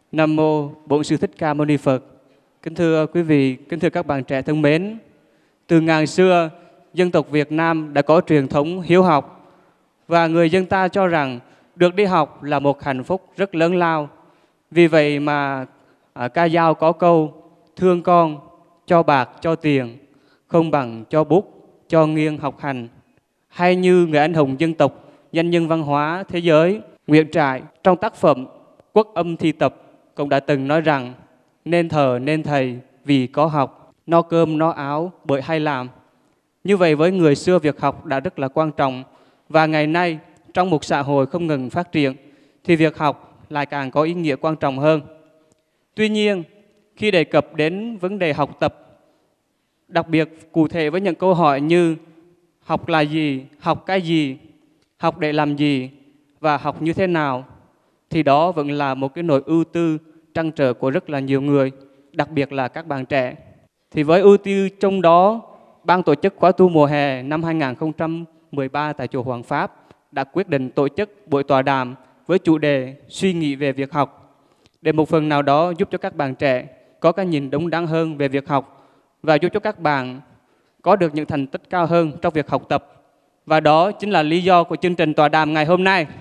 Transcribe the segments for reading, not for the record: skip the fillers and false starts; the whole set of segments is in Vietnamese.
Nam mô Bổn Sư Thích Ca Mâu Ni Phật. Kính thưa quý vị, kính thưa các bạn trẻ thân mến. Từ ngàn xưa, dân tộc Việt Nam đã có truyền thống hiếu học và người dân ta cho rằng được đi học là một hạnh phúc rất lớn lao. Vì vậy mà ca dao có câu: thương con, cho bạc, cho tiền, không bằng cho bút, cho nghiêng học hành. Hay như người anh hùng dân tộc, danh nhân văn hóa thế giới Nguyễn Trãi trong tác phẩm Quốc âm thi tập cũng đã từng nói rằng: nên thờ nên thầy vì có học, no cơm no áo bởi hay làm. Như vậy với người xưa, việc học đã rất là quan trọng, và ngày nay trong một xã hội không ngừng phát triển thì việc học lại càng có ý nghĩa quan trọng hơn. Tuy nhiên, khi đề cập đến vấn đề học tập, đặc biệt cụ thể với những câu hỏi như học là gì, học cái gì, học để làm gì và học như thế nào, thì đó vẫn là một cái nỗi ưu tư trăn trở của rất là nhiều người, đặc biệt là các bạn trẻ. Thì với ưu tư trong đó, ban tổ chức khóa tu mùa hè năm 2013 tại chùa Hoàng Pháp đã quyết định tổ chức buổi tọa đàm với chủ đề suy nghĩ về việc học, để một phần nào đó giúp cho các bạn trẻ có cái nhìn đúng đắn hơn về việc học và giúp cho các bạn có được những thành tích cao hơn trong việc học tập. Và đó chính là lý do của chương trình tọa đàm ngày hôm nay.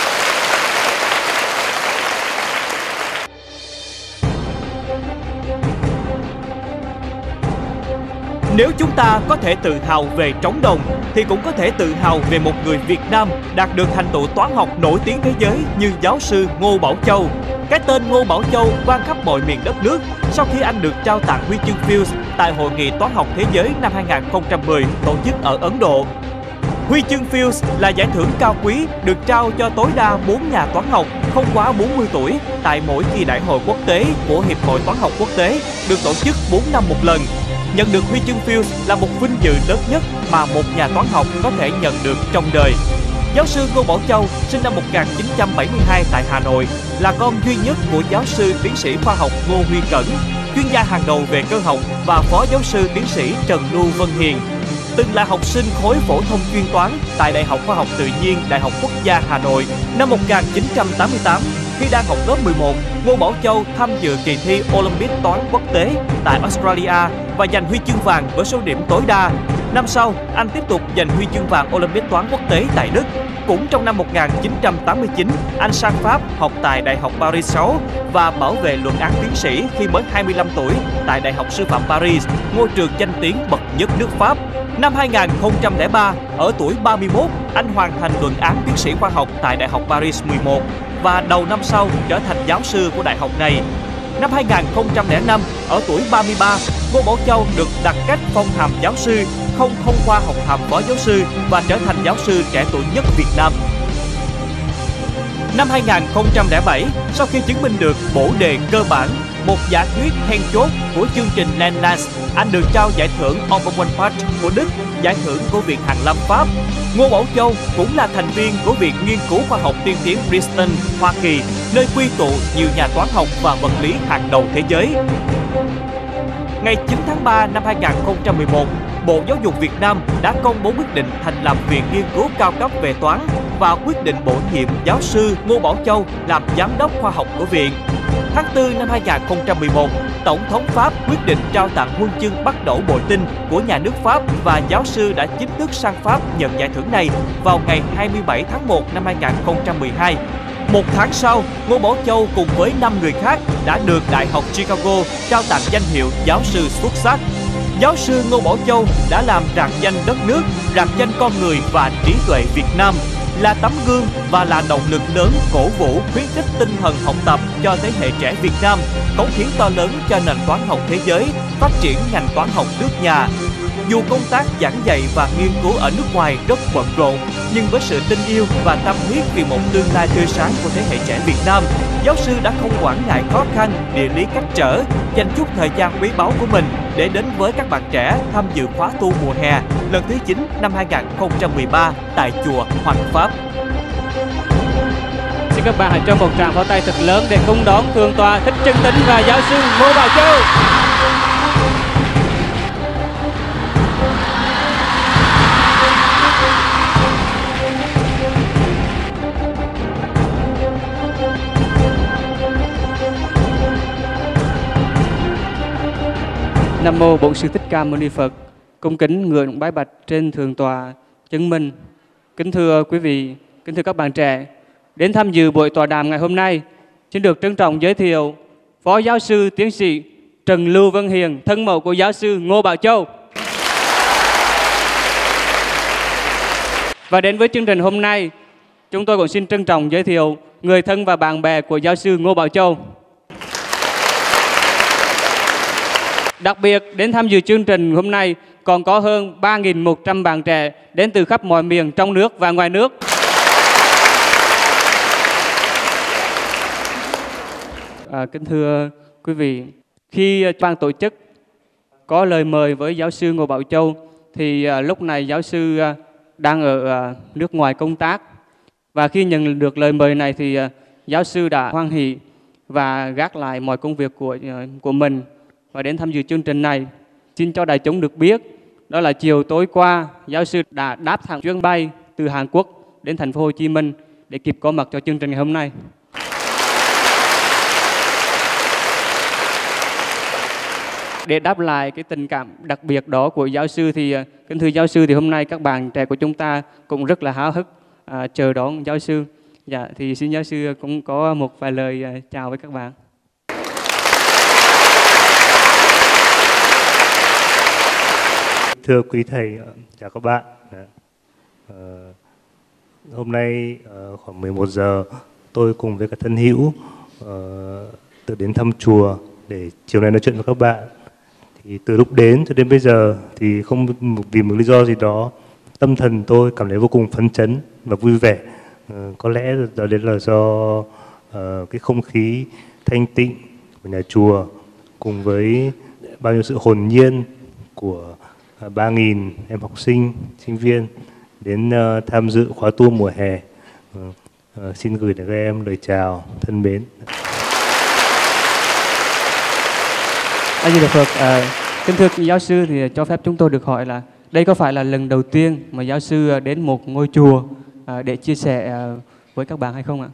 Nếu chúng ta có thể tự hào về trống đồng thì cũng có thể tự hào về một người Việt Nam đạt được thành tựu toán học nổi tiếng thế giới như giáo sư Ngô Bảo Châu. Cái tên Ngô Bảo Châu vang khắp mọi miền đất nước sau khi anh được trao tặng huy chương Fields tại Hội nghị Toán học Thế giới năm 2010 tổ chức ở Ấn Độ. Huy chương Fields là giải thưởng cao quý được trao cho tối đa 4 nhà toán học không quá 40 tuổi tại mỗi kỳ đại hội quốc tế của Hiệp hội Toán học Quốc tế, được tổ chức 4 năm một lần. Nhận được huy chương Fields là một vinh dự lớn nhất mà một nhà toán học có thể nhận được trong đời. Giáo sư Ngô Bảo Châu sinh năm 1972 tại Hà Nội, là con duy nhất của giáo sư tiến sĩ khoa học Ngô Huy Cẩn, chuyên gia hàng đầu về cơ học, và phó giáo sư tiến sĩ Trần Lưu Vân Hiền. Từng là học sinh khối phổ thông chuyên toán tại Đại học Khoa học Tự nhiên Đại học Quốc gia Hà Nội. Năm 1988, khi đang học lớp 11, Ngô Bảo Châu tham dự kỳ thi Olympic toán quốc tế tại Australia và giành huy chương vàng với số điểm tối đa. Năm sau, anh tiếp tục giành huy chương vàng Olympic toán quốc tế tại Đức. Cũng trong năm 1989, anh sang Pháp học tại Đại học Paris 6 và bảo vệ luận án tiến sĩ khi mới 25 tuổi tại Đại học Sư phạm Paris, ngôi trường danh tiếng bậc nhất nước Pháp. Năm 2003, ở tuổi 31, anh hoàn thành luận án tiến sĩ khoa học tại Đại học Paris 11 và đầu năm sau trở thành giáo sư của đại học này. Năm 2005, ở tuổi 33, Ngô Bảo Châu được đặt cách phong hàm giáo sư, không thông qua học hàm phó giáo sư và trở thành giáo sư trẻ tuổi nhất Việt Nam. Năm 2007, sau khi chứng minh được bổ đề cơ bản, một giả thuyết then chốt của chương trình Leibniz, anh được trao giải thưởng Obermann của Đức, giải thưởng của Viện Hàn Lâm Pháp. Ngô Bảo Châu cũng là thành viên của Viện Nghiên cứu Khoa học Tiên tiến Princeton, Hoa Kỳ, nơi quy tụ nhiều nhà toán học và vật lý hàng đầu thế giới. Ngày 9 tháng 3 năm 2011, Bộ Giáo dục Việt Nam đã công bố quyết định thành lập Viện Nghiên cứu cao cấp về toán và quyết định bổ nhiệm giáo sư Ngô Bảo Châu làm giám đốc khoa học của viện. Tháng 4 năm 2011, Tổng thống Pháp quyết định trao tặng huân chương Bắt Đẩu Bội Tinh của nhà nước Pháp và giáo sư đã chính thức sang Pháp nhận giải thưởng này vào ngày 27 tháng 1 năm 2012. Một tháng sau, Ngô Bảo Châu cùng với 5 người khác đã được Đại học Chicago trao tặng danh hiệu giáo sư xuất sắc. Giáo sư Ngô Bảo Châu đã làm rạng danh đất nước, rạng danh con người và trí tuệ Việt Nam, là tấm gương và là động lực lớn cổ vũ khuyến khích tinh thần học tập cho thế hệ trẻ Việt Nam, cống hiến to lớn cho nền toán học thế giới, phát triển ngành toán học nước nhà. Dù công tác giảng dạy và nghiên cứu ở nước ngoài rất bận rộn, nhưng với sự tin yêu và tâm huyết vì một tương lai tươi sáng của thế hệ trẻ Việt Nam, giáo sư đã không quản ngại khó khăn, địa lý cách trở, dành chút thời gian quý báu của mình để đến với các bạn trẻ tham dự khóa tu mùa hè lần thứ 9 năm 2013 tại chùa Hoàng Pháp. Xin các bạn hãy cho một tràng pháo tay thật lớn để cung đón Thượng tọa Thích Trân Tính và giáo sư Ngô Bảo Châu. Nam mô Bổn Sư Thích Ca Mâu Ni Phật. Cung kính ngưỡng bái bạch trên thượng tọa chứng minh. Kính thưa quý vị, kính thưa các bạn trẻ, đến tham dự buổi tọa đàm ngày hôm nay, xin được trân trọng giới thiệu Phó Giáo sư Tiến sĩ Trần Lưu Vân Hiền, thân mẫu của Giáo sư Ngô Bảo Châu. Và đến với chương trình hôm nay, chúng tôi cũng xin trân trọng giới thiệu người thân và bạn bè của Giáo sư Ngô Bảo Châu. Đặc biệt, đến tham dự chương trình hôm nay còn có hơn 3.100 bạn trẻ đến từ khắp mọi miền trong nước và ngoài nước. Kính thưa quý vị, khi ban tổ chức có lời mời với Giáo sư Ngô Bảo Châu thì lúc này Giáo sư đang ở nước ngoài công tác. Và khi nhận được lời mời này thì Giáo sư đã hoan hỉ và gác lại mọi công việc của mình và đến tham dự chương trình này. Xin cho đại chúng được biết, đó là chiều tối qua, Giáo sư đã đáp thẳng chuyến bay từ Hàn Quốc đến thành phố Hồ Chí Minh để kịp có mặt cho chương trình ngày hôm nay. Để đáp lại cái tình cảm đặc biệt đó của Giáo sư thì kính thưa Giáo sư, thì hôm nay các bạn trẻ của chúng ta cũng rất là háo hức chờ đón Giáo sư. Dạ, thì xin Giáo sư cũng có một vài lời chào với các bạn. Thưa quý thầy, chào các bạn. Hôm nay khoảng 11 giờ tôi cùng với cả thân hữu tự đến thăm chùa để chiều nay nói chuyện với các bạn. Thì từ lúc đến cho đến bây giờ thì không vì một lý do gì đó, tâm thần tôi cảm thấy vô cùng phấn chấn và vui vẻ. Có lẽ đó là do cái không khí thanh tịnh của nhà chùa cùng với bao nhiêu sự hồn nhiên của 3.000 em học sinh, sinh viên đến tham dự khóa tu mùa hè. Xin gửi đến các em lời chào thân mến. A Di Đà Phật. Kính thưa Giáo sư, thì cho phép chúng tôi được hỏi là đây có phải là lần đầu tiên mà Giáo sư đến một ngôi chùa để chia sẻ với các bạn hay không ạ?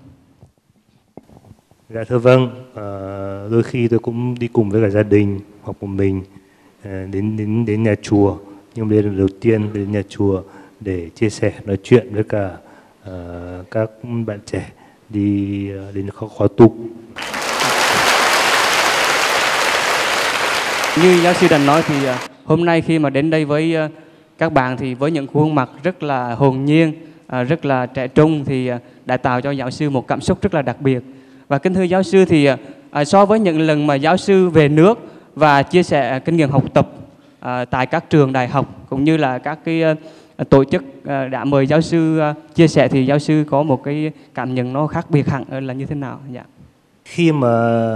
Dạ thưa vâng, đôi khi tôi cũng đi cùng với cả gia đình hoặc một mình đến nhà chùa, nhưng đây là lần đầu tiên đến nhà chùa để chia sẻ, nói chuyện với cả các bạn trẻ đi đến khóa tu. Như Giáo sư đã nói thì hôm nay khi mà đến đây với các bạn thì với những khuôn mặt rất là hồn nhiên, rất là trẻ trung thì đã tạo cho Giáo sư một cảm xúc rất là đặc biệt. Và kính thưa Giáo sư thì so với những lần mà Giáo sư về nước và chia sẻ kinh nghiệm học tập tại các trường đại học cũng như là các cái tổ chức đã mời Giáo sư chia sẻ, thì Giáo sư có một cái cảm nhận nó khác biệt hẳn là như thế nào? Dạ. Khi mà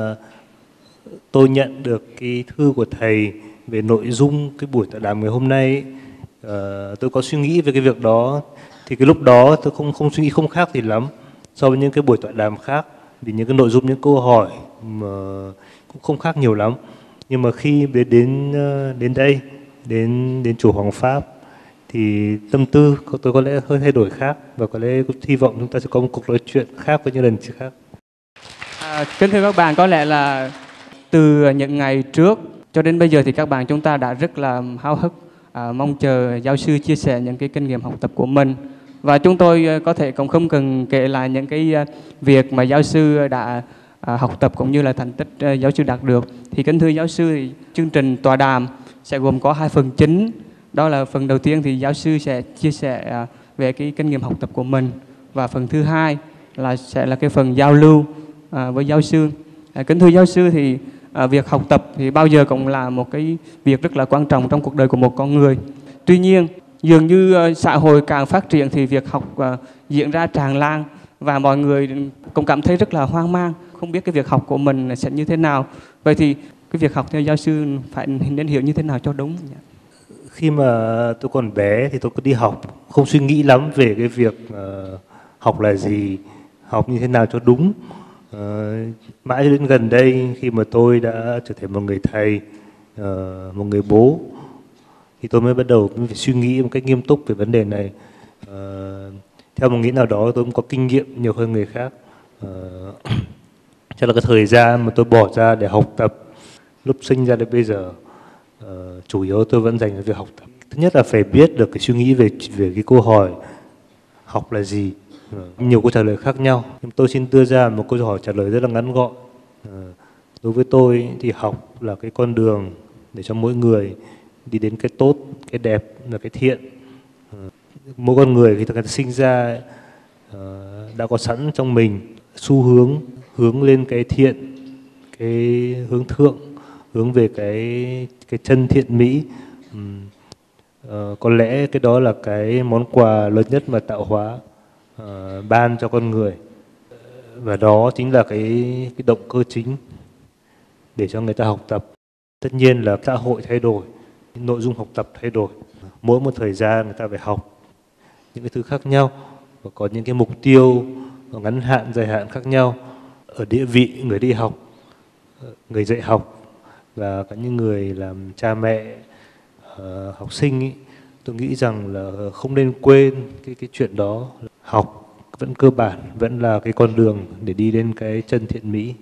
tôi nhận được cái thư của thầy về nội dung cái buổi tọa đàm ngày hôm nay, tôi có suy nghĩ về cái việc đó, thì cái lúc đó tôi không suy nghĩ không khác gì lắm so với những cái buổi tọa đàm khác, vì những cái nội dung, những câu hỏi mà cũng không khác nhiều lắm. Nhưng mà khi đến đây, đến chùa Hoàng Pháp thì tâm tư tôi có lẽ hơi thay đổi khác, và có lẽ hy vọng chúng ta sẽ có một cuộc nói chuyện khác với những lần trước khác. Kính thưa các bạn, có lẽ là từ những ngày trước cho đến bây giờ thì các bạn chúng ta đã rất là háo hức mong chờ Giáo sư chia sẻ những cái kinh nghiệm học tập của mình. Và chúng tôi có thể cũng không cần kể lại những cái việc mà Giáo sư đã học tập cũng như là thành tích Giáo sư đạt được. Thì kính thưa Giáo sư, thì chương trình tọa đàm sẽ gồm có 2 phần chính. Đó là phần đầu tiên thì Giáo sư sẽ chia sẻ về cái kinh nghiệm học tập của mình, và phần thứ hai sẽ là cái phần giao lưu với Giáo sư. Kính thưa Giáo sư, thì việc học tập thì bao giờ cũng là một cái việc rất là quan trọng trong cuộc đời của một con người. Tuy nhiên, dường như xã hội càng phát triển thì việc học diễn ra tràn lan và mọi người cũng cảm thấy rất là hoang mang, không biết cái việc học của mình sẽ như thế nào. Vậy thì cái việc học theo Giáo sư phải nên hiểu như thế nào cho đúng? Khi mà tôi còn bé thì tôi cứ đi học, không suy nghĩ lắm về cái việc học là gì, học như thế nào cho đúng. Mãi đến gần đây khi mà tôi đã trở thành một người thầy, một người bố, thì tôi mới bắt đầu phải suy nghĩ một cách nghiêm túc về vấn đề này. Theo một nghĩa nào đó tôi cũng có kinh nghiệm nhiều hơn người khác. Chắc là cái thời gian mà tôi bỏ ra để học tập lúc sinh ra đến bây giờ chủ yếu tôi vẫn dành cho việc học tập. Thứ nhất là phải biết được cái suy nghĩ về cái câu hỏi học là gì. Nhiều câu trả lời khác nhau. Nhưng tôi xin đưa ra một câu hỏi trả lời rất là ngắn gọn. Đối với tôi thì học là cái con đường để cho mỗi người đi đến cái tốt, cái đẹp và cái thiện. Mỗi con người khi người ta sinh ra đã có sẵn trong mình xu hướng lên cái thiện, cái hướng thượng, hướng về cái chân thiện mỹ. Có lẽ cái đó là cái món quà lớn nhất mà tạo hóa ban cho con người, và đó chính là cái động cơ chính để cho người ta học tập. Tất nhiên là xã hội thay đổi, nội dung học tập thay đổi, mỗi một thời gian người ta phải học những cái thứ khác nhau và có những cái mục tiêu ngắn hạn, dài hạn khác nhau. Ở địa vị người đi học, người dạy học và cả những người làm cha mẹ, học sinh ý, tôi nghĩ rằng là không nên quên cái chuyện đó. Học vẫn cơ bản, vẫn là cái con đường để đi đến cái chân thiện mỹ.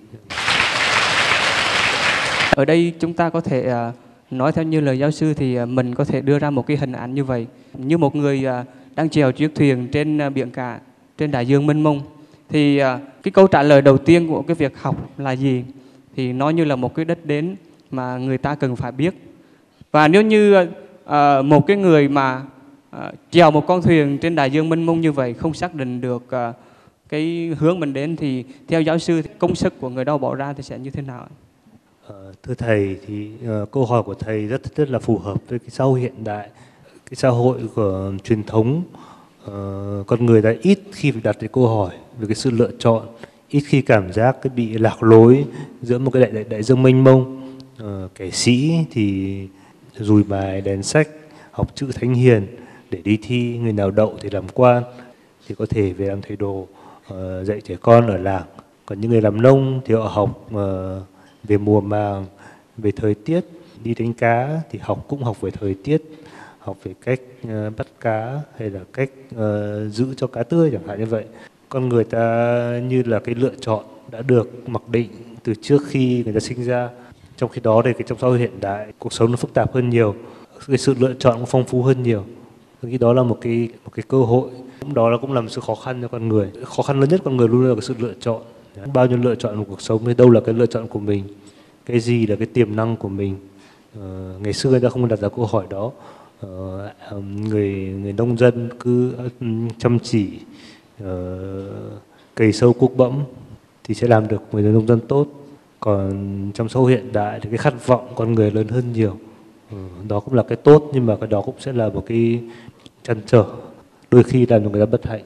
Ở đây chúng ta có thể nói theo như lời giáo sư thì mình có thể đưa ra một cái hình ảnh như vậy. Như một người đang chèo chiếc thuyền trên biển cả, trên đại dương mênh mông. Thì cái câu trả lời đầu tiên của cái việc học là gì? Thì nó như là một cái đích đến mà người ta cần phải biết. Và nếu như một cái người mà chèo một con thuyền trên đại dương mênh mông như vậy không xác định được cái hướng mình đến thì theo giáo sư công sức của người đó bỏ ra thì sẽ như thế nào? Thưa thầy, thì câu hỏi của thầy rất là phù hợp với cái xã hội hiện đại, cái xã hội của truyền thống. Con người đã ít khi phải đặt cái câu hỏi về cái sự lựa chọn, ít khi cảm giác cái bị lạc lối giữa một cái đại dương mênh mông. Kẻ sĩ thì dùi bài đèn sách, học chữ thánh hiền để đi thi, người nào đậu thì làm quan, thì có thể về làm thầy đồ, dạy trẻ con ở làng. Còn những người làm nông thì họ học về mùa màng, về thời tiết, đi đánh cá thì cũng học về thời tiết, học về cách bắt cá hay là cách giữ cho cá tươi chẳng hạn như vậy. Con người ta như là cái lựa chọn đã được mặc định từ trước khi người ta sinh ra. Trong khi đó thì trong xã hội hiện đại, cuộc sống nó phức tạp hơn nhiều, cái sự lựa chọn cũng phong phú hơn nhiều. Cái đó là một cái cơ hội, đó cũng là một sự khó khăn cho con người. Khó khăn lớn nhất con người luôn là cái sự lựa chọn. Bao nhiêu lựa chọn của cuộc sống thì đâu là cái lựa chọn của mình, cái gì là cái tiềm năng của mình. Ngày xưa người ta không đặt ra câu hỏi đó. Người nông dân cứ chăm chỉ cày sâu cuốc bẫm thì sẽ làm được người nông dân tốt. Còn trong xã hội hiện đại thì cái khát vọng con người lớn hơn nhiều. Đó cũng là cái tốt, nhưng mà cái đó cũng sẽ là một cái trăn trở, đôi khi làm cho người ta bất hạnh.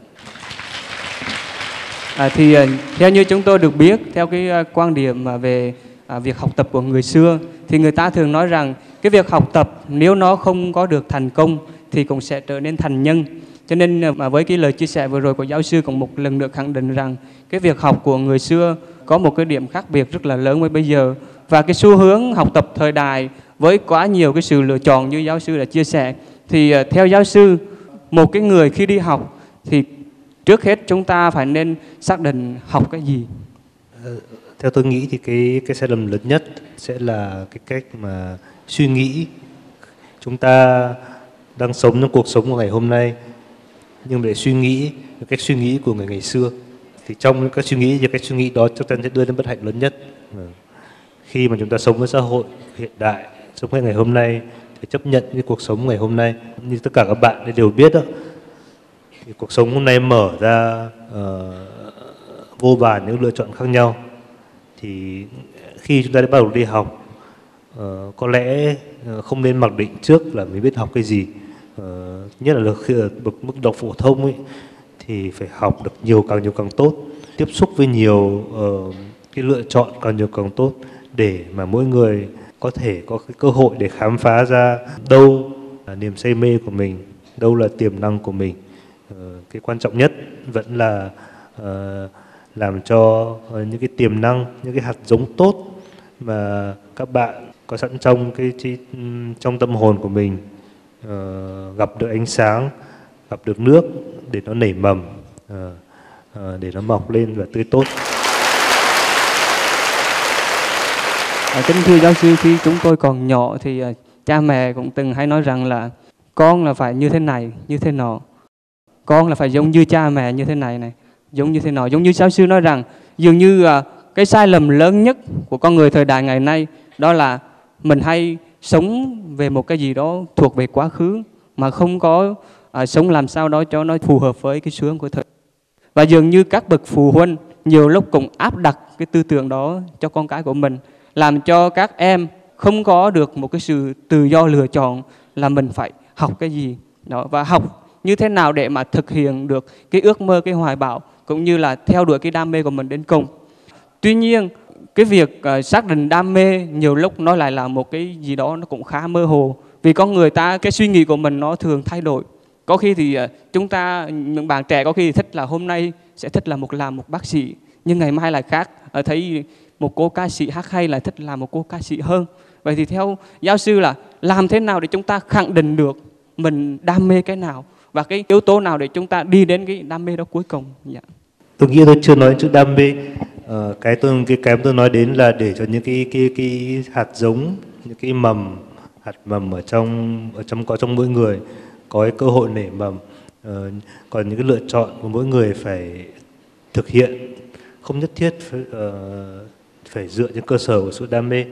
Thì theo như chúng tôi được biết, theo cái quan điểm về việc học tập của người xưa, thì người ta thường nói rằng cái việc học tập nếu nó không có được thành công thì cũng sẽ trở nên thành nhân. Cho nên với cái lời chia sẻ vừa rồi của giáo sư cũng một lần nữa khẳng định rằng cái việc học của người xưa có một cái điểm khác biệt rất là lớn với bây giờ. Và cái xu hướng học tập thời đại với quá nhiều cái sự lựa chọn như giáo sư đã chia sẻ, thì theo giáo sư, một cái người khi đi học thì trước hết chúng ta phải nên xác định học cái gì? Theo tôi nghĩ thì cái sai lầm lớn nhất sẽ là cái cách mà suy nghĩ. Chúng ta đang sống trong cuộc sống của ngày hôm nay, nhưng để suy nghĩ cái cách suy nghĩ của người ngày xưa, thì trong những cái suy nghĩ và cách suy nghĩ đó chắc chắn sẽ đưa đến bất hạnh lớn nhất. Khi mà chúng ta sống với xã hội hiện đại, sống với ngày hôm nay, thì chấp nhận cái cuộc sống ngày hôm nay như tất cả các bạn đều biết đó, thì cuộc sống hôm nay mở ra vô vàn những lựa chọn khác nhau. Thì khi chúng ta đã bắt đầu đi học, có lẽ không nên mặc định trước là mình biết học cái gì. Nhất là khi ở mức độ phổ thông ấy, thì phải học được càng nhiều càng tốt, tiếp xúc với nhiều cái lựa chọn càng nhiều càng tốt, để mà mỗi người có thể có cái cơ hội để khám phá ra đâu là niềm say mê của mình, đâu là tiềm năng của mình. Cái quan trọng nhất vẫn là làm cho những cái tiềm năng, những cái hạt giống tốt mà các bạn có sẵn trong tâm hồn của mình gặp được ánh sáng, gặp được nước để nó nảy mầm, để nó mọc lên và tươi tốt. Kính thưa giáo sư, khi chúng tôi còn nhỏ thì cha mẹ cũng từng hay nói rằng là con là phải như thế này, như thế nọ. Con là phải giống như cha mẹ như thế này, giống như thế nọ. Giống như giáo sư nói rằng dường như cái sai lầm lớn nhất của con người thời đại ngày nay đó là mình hay sống về một cái gì đó thuộc về quá khứ mà không có sống làm sao đó cho nó phù hợp với cái xu hướng của thời. Và dường như các bậc phụ huynh nhiều lúc cũng áp đặt cái tư tưởng đó cho con cái của mình, làm cho các em không có được một cái sự tự do lựa chọn là mình phải học cái gì đó và học như thế nào để mà thực hiện được cái ước mơ, cái hoài bão cũng như là theo đuổi cái đam mê của mình đến cùng. Tuy nhiên cái việc xác định đam mê nhiều lúc nó lại là một cái gì đó nó cũng khá mơ hồ, vì con người ta cái suy nghĩ của mình nó thường thay đổi. Có khi thì chúng ta, những bạn trẻ có khi thích là hôm nay sẽ thích là làm một bác sĩ, nhưng ngày mai lại khác, thấy một cô ca sĩ hát hay là thích làm một cô ca sĩ hơn. Vậy thì theo giáo sư là làm thế nào để chúng ta khẳng định được mình đam mê cái nào và cái yếu tố nào để chúng ta đi đến cái đam mê đó cuối cùng? Dạ. Tôi nghĩ tôi chưa nói chữ đam mê. Cái tôi nói đến là để cho những cái hạt giống, những cái hạt mầm ở trong mỗi người có cái cơ hội nảy mầm. Còn những cái lựa chọn của mỗi người phải thực hiện, không nhất thiết phải dựa trên cơ sở của sự đam mê.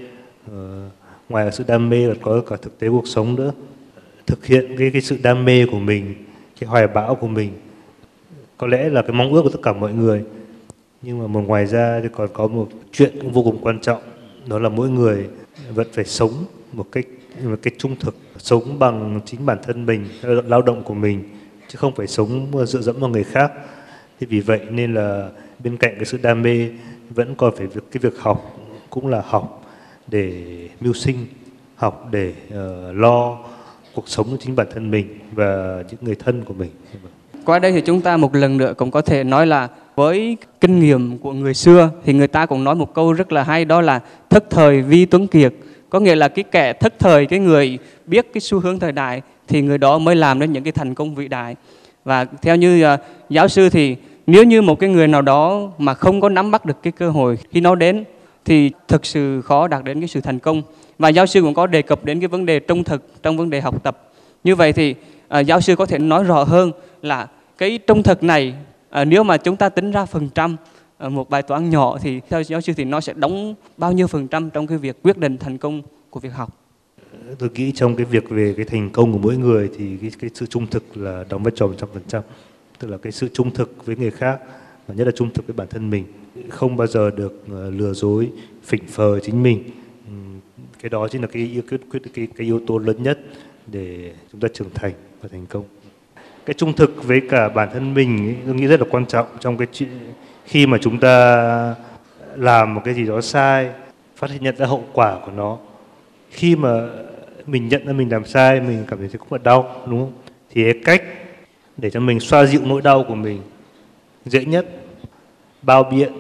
Ngoài sự đam mê còn có cả thực tế cuộc sống nữa. Thực hiện cái sự đam mê của mình, cái hoài bão của mình có lẽ là cái mong ước của tất cả mọi người. Nhưng mà ngoài ra thì còn có một chuyện cũng vô cùng quan trọng, đó là mỗi người vẫn phải sống một cách trung thực, sống bằng chính bản thân mình, lao động của mình, chứ không phải sống dựa dẫm vào người khác. Thì vì vậy nên là bên cạnh cái sự đam mê vẫn còn phải cái việc học, cũng là học để mưu sinh, học để lo cuộc sống của chính bản thân mình và những người thân của mình. Qua đây thì chúng ta một lần nữa cũng có thể nói là với kinh nghiệm của người xưa thì người ta cũng nói một câu rất là hay, đó là thất thời vi tuấn kiệt. Có nghĩa là cái kẻ thất thời, cái người biết cái xu hướng thời đại thì người đó mới làm đến những cái thành công vĩ đại. Và theo như giáo sư thì nếu như một cái người nào đó mà không có nắm bắt được cái cơ hội khi nó đến thì thực sự khó đạt đến cái sự thành công. Và giáo sư cũng có đề cập đến cái vấn đề trung thực trong vấn đề học tập. Như vậy thì giáo sư có thể nói rõ hơn là cái trung thực này, nếu mà chúng ta tính ra phần trăm một bài toán nhỏ thì theo giáo sư thì nó sẽ đóng bao nhiêu phần trăm trong cái việc quyết định thành công của việc học? Tôi nghĩ trong cái việc về cái thành công của mỗi người thì cái sự trung thực là đóng vai trò 100%. Tức là cái sự trung thực với người khác và nhất là trung thực với bản thân mình, không bao giờ được lừa dối, phỉnh phờ chính mình. Cái đó chính là cái yếu tố lớn nhất để chúng ta trưởng thành và thành công. Cái trung thực với cả bản thân mình ấy, tôi nghĩ rất là quan trọng trong cái chuyện khi mà chúng ta làm một cái gì đó sai, phát hiện ra hậu quả của nó. Khi mà mình nhận ra mình làm sai, mình cảm thấy rất là đau, đúng không? Thì cái cách để cho mình xoa dịu nỗi đau của mình dễ nhất, bao biện,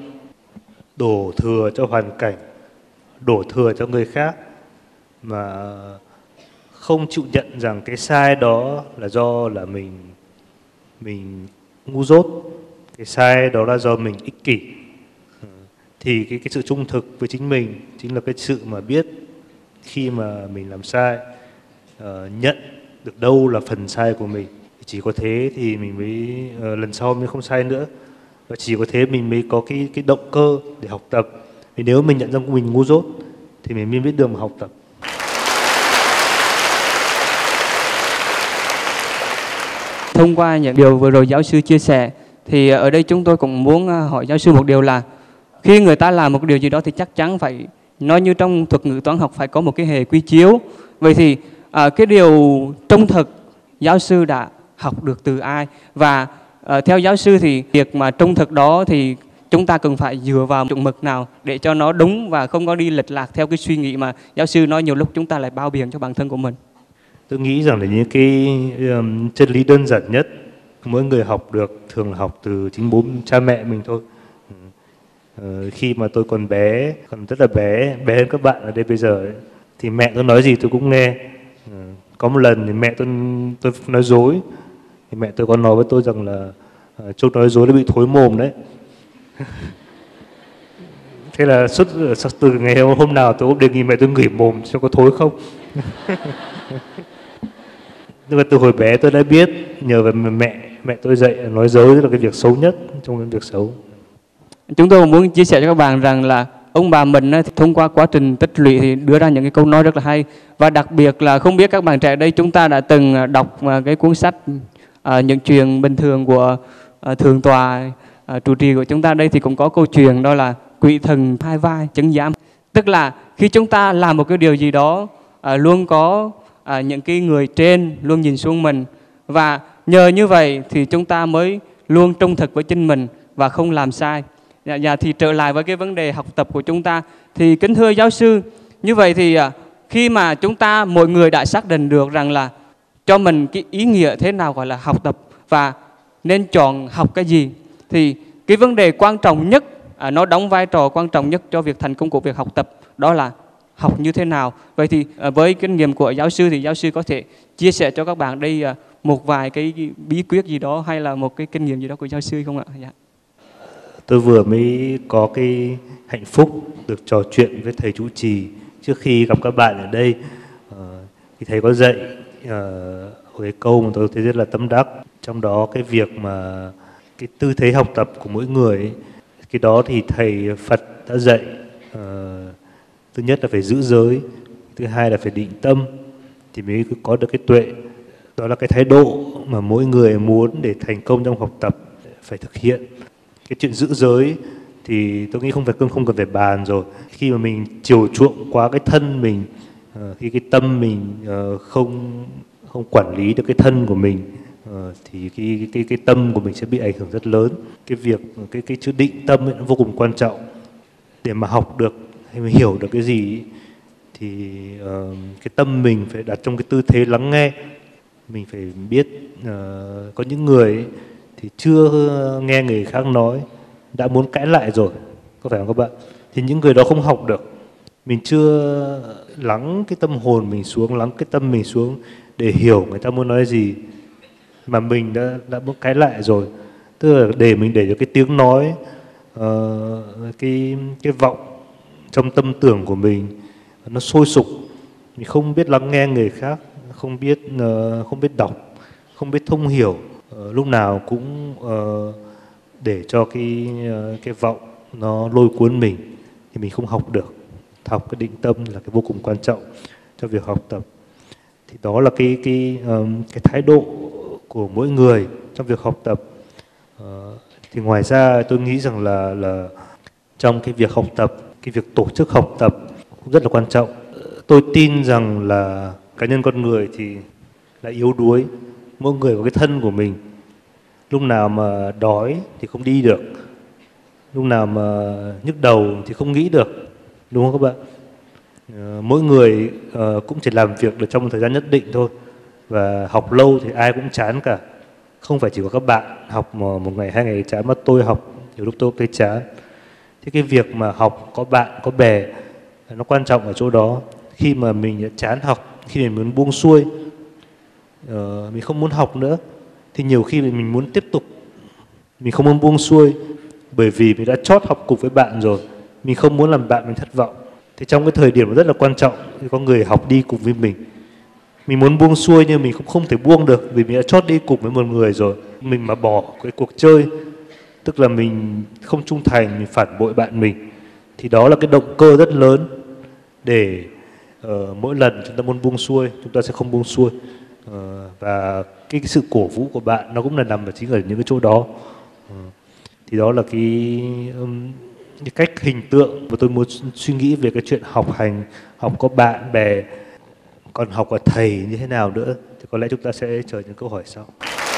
đổ thừa cho hoàn cảnh, đổ thừa cho người khác, mà không chịu nhận rằng cái sai đó là do là mình ngu dốt, cái sai đó là do mình ích kỷ. Thì cái sự trung thực với chính mình chính là cái sự mà biết khi mà mình làm sai, nhận được đâu là phần sai của mình. Chỉ có thế thì mình mới lần sau mới không sai nữa, và chỉ có thế mình mới có cái động cơ để học tập. Vì nếu mình nhận ra mình ngu dốt thì mình mới biết đường mà học tập. Thông qua những điều vừa rồi giáo sư chia sẻ thì ở đây chúng tôi cũng muốn hỏi giáo sư một điều là khi người ta làm một điều gì đó thì chắc chắn phải, nói như trong thuật ngữ toán học, phải có một cái hệ quy chiếu. Vậy thì cái điều trung thực giáo sư đã học được từ ai? Và theo giáo sư thì việc mà trung thực đó thì chúng ta cần phải dựa vào chuẩn mực nào để cho nó đúng và không có đi lệch lạc theo cái suy nghĩ mà giáo sư nói nhiều lúc chúng ta lại bao biện cho bản thân của mình? Tôi nghĩ rằng là những cái chân lý đơn giản nhất mỗi người học được thường là học từ chính bố cha mẹ mình thôi. Khi mà tôi còn bé, còn rất là bé hơn các bạn ở đây bây giờ ấy, thì mẹ tôi nói gì tôi cũng nghe. Có một lần thì mẹ tôi nói dối, thì mẹ tôi có nói với tôi rằng là Trúc nói dối nó bị thối mồm đấy. Thế là từ ngày hôm nào tôi cũng đề nghị mẹ tôi ngửi mồm xem có thối không. Nhưng mà từ hồi bé tôi đã biết, nhờ vào mẹ tôi dạy nói dối là cái việc xấu nhất trong cái việc xấu. Chúng tôi muốn chia sẻ cho các bạn rằng là ông bà mình thì thông qua quá trình tích lũy thì đưa ra những cái câu nói rất là hay. Và đặc biệt là không biết các bạn trẻ đây chúng ta đã từng đọc cái cuốn sách Những chuyện bình thường của thượng tọa trụ trì của chúng ta đây, thì cũng có câu chuyện đó là quỷ thần hai vai chứng giám. Tức là khi chúng ta làm một cái điều gì đó luôn có những cái người trên luôn nhìn xuống mình, và nhờ như vậy thì chúng ta mới luôn trung thực với chính mình và không làm sai. Thì trở lại với cái vấn đề học tập của chúng ta, thì kính thưa giáo sư, như vậy thì khi mà chúng ta mỗi người đã xác định được rằng là cho mình cái ý nghĩa thế nào gọi là học tập và nên chọn học cái gì, thì cái vấn đề quan trọng nhất, nó đóng vai trò quan trọng nhất cho việc thành công của việc học tập, đó là học như thế nào. Vậy thì với kinh nghiệm của giáo sư thì giáo sư có thể chia sẻ cho các bạn đây một vài cái bí quyết gì đó hay là một cái kinh nghiệm gì đó của giáo sư không ạ? Dạ. Tôi vừa mới có cái hạnh phúc được trò chuyện với thầy trụ trì trước khi gặp các bạn ở đây. Thì thầy có dạy cái câu mà tôi thấy rất là tâm đắc, trong đó cái việc mà cái tư thế học tập của mỗi người ấy, cái đó thì thầy Phật đã dạy. Thứ nhất là phải giữ giới, thứ hai là phải định tâm thì mới có được cái tuệ. Đó là cái thái độ mà mỗi người muốn để thành công trong học tập phải thực hiện. Cái chuyện giữ giới thì tôi nghĩ không cần phải bàn rồi. Khi mà mình chiều chuộng quá cái thân mình, khi cái tâm mình không quản lý được cái thân của mình, thì cái tâm của mình sẽ bị ảnh hưởng rất lớn. Cái việc cái chữ định tâm ấy, nó vô cùng quan trọng. Để mà học được hay mà hiểu được cái gì ấy, thì cái tâm mình phải đặt trong cái tư thế lắng nghe. Mình phải biết có những người ấy, thì chưa nghe người khác nói đã muốn cãi lại rồi, có phải không các bạn? Thì những người đó không học được. Mình chưa lắng cái tâm hồn mình xuống, lắng cái tâm mình xuống để hiểu người ta muốn nói gì mà mình đã muốn cãi lại rồi. Tức là để mình để cho cái tiếng nói, cái vọng trong tâm tưởng của mình nó sôi sục. Mình không biết lắng nghe người khác, không biết đọc, không biết thông hiểu, lúc nào cũng để cho cái vọng nó lôi cuốn mình thì mình không học được. Học cái định tâm là cái vô cùng quan trọng cho việc học tập. Thì đó là cái thái độ của mỗi người trong việc học tập. Thì ngoài ra tôi nghĩ rằng là trong cái việc học tập, cái việc tổ chức học tập cũng rất là quan trọng. Tôi tin rằng là cá nhân con người thì là yếu đuối, mỗi người có cái thân của mình. Lúc nào mà đói thì không đi được, lúc nào mà nhức đầu thì không nghĩ được, đúng không các bạn? Mỗi người cũng chỉ làm việc được trong một thời gian nhất định thôi. Và học lâu thì ai cũng chán cả. Không phải chỉ có các bạn học một ngày, 2 ngày chán, mà tôi học nhiều lúc tôi thấy chán. Thế cái việc mà học có bạn, có bè nó quan trọng ở chỗ đó. Khi mà mình chán học, khi mình muốn buông xuôi, mình không muốn học nữa, thì nhiều khi mình muốn tiếp tục, mình không muốn buông xuôi, bởi vì mình đã chót học cùng với bạn rồi, mình không muốn làm bạn mình thất vọng. Thì trong cái thời điểm rất là quan trọng thì có người học đi cùng với mình. Mình muốn buông xuôi nhưng mình cũng không thể buông được, vì mình đã chót đi cùng với một người rồi. Mình mà bỏ cái cuộc chơi, tức là mình không trung thành, mình phản bội bạn mình, thì đó là cái động cơ rất lớn để mỗi lần chúng ta muốn buông xuôi, chúng ta sẽ không buông xuôi. Và cái sự cổ vũ của bạn nó cũng là nằm ở chính ở những cái chỗ đó. Thì đó là cái cách hình tượng mà tôi muốn suy nghĩ về cái chuyện học hành, học có bạn bè, còn học ở thầy như thế nào nữa thì có lẽ chúng ta sẽ chờ những câu hỏi sau.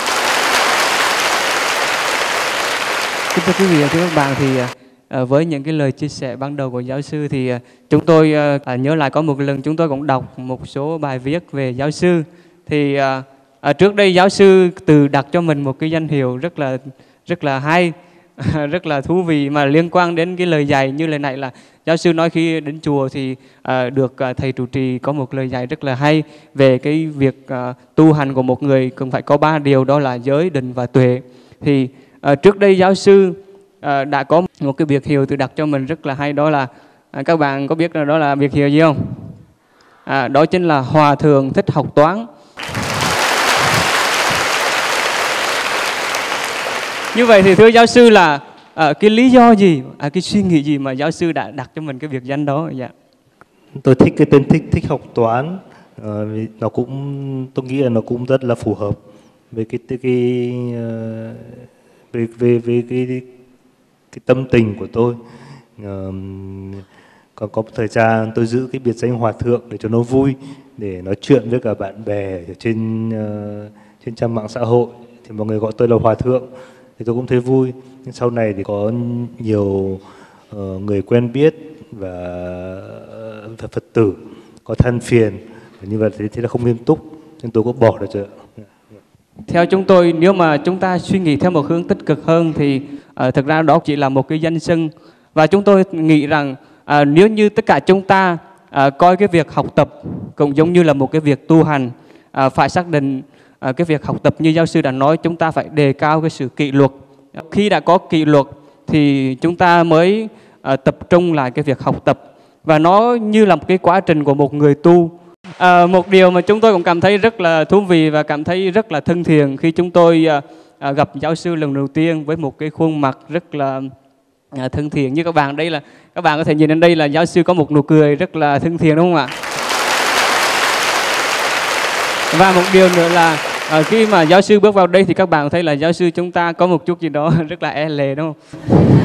Kính thưa quý vị và các bạn, thì với những cái lời chia sẻ ban đầu của giáo sư thì chúng tôi nhớ lại có một lần chúng tôi cũng đọc một số bài viết về giáo sư. Thì trước đây giáo sư tự đặt cho mình một cái danh hiệu rất là hay, rất là thú vị mà liên quan đến cái lời dạy như lời này, là giáo sư nói khi đến chùa thì được thầy trụ trì có một lời dạy rất là hay về cái việc tu hành của một người cần phải có 3 điều, đó là giới, định và tuệ. Thì trước đây giáo sư đã có một cái biệt hiệu tự đặt cho mình rất là hay, đó là các bạn có biết đó là biệt hiệu gì không? đó chính là Hòa Thượng thích học toán. Như vậy thì thưa giáo sư là cái lý do gì, cái suy nghĩ gì mà giáo sư đã đặt cho mình cái biệt danh đó? Dạ. Tôi thích cái tên thích học toán, nó cũng, tôi nghĩ là nó cũng rất là phù hợp với cái tâm tình của tôi. Còn có một thời gian tôi giữ cái biệt danh Hòa Thượng để cho nó vui, để nói chuyện với cả bạn bè ở trên trang mạng xã hội thì mọi người gọi tôi là Hòa Thượng thì tôi cũng thấy vui. Nhưng sau này thì có nhiều người quen biết và Phật tử có than phiền như vậy thế là không nghiêm túc nên tôi có bỏ được rồi. Theo chúng tôi, nếu mà chúng ta suy nghĩ theo một hướng tích cực hơn thì thực ra đó chỉ là một cái danh xưng. Và chúng tôi nghĩ rằng nếu như tất cả chúng ta coi cái việc học tập cũng giống như là một cái việc tu hành, phải xác định cái việc học tập như giáo sư đã nói, chúng ta phải đề cao cái sự kỷ luật. Khi đã có kỷ luật thì chúng ta mới tập trung lại cái việc học tập. Và nó như là một cái quá trình của một người tu. Một điều mà chúng tôi cũng cảm thấy rất là thú vị và cảm thấy rất là thân thiện khi chúng tôi gặp giáo sư lần đầu tiên với một cái khuôn mặt rất là thân thiện như các bạn. Đây là các bạn có thể nhìn đến đây là giáo sư có một nụ cười rất là thân thiện, đúng không ạ? Và một điều nữa là khi mà giáo sư bước vào đây thì các bạn thấy là giáo sư chúng ta có một chút gì đó rất là e lệ, đúng không?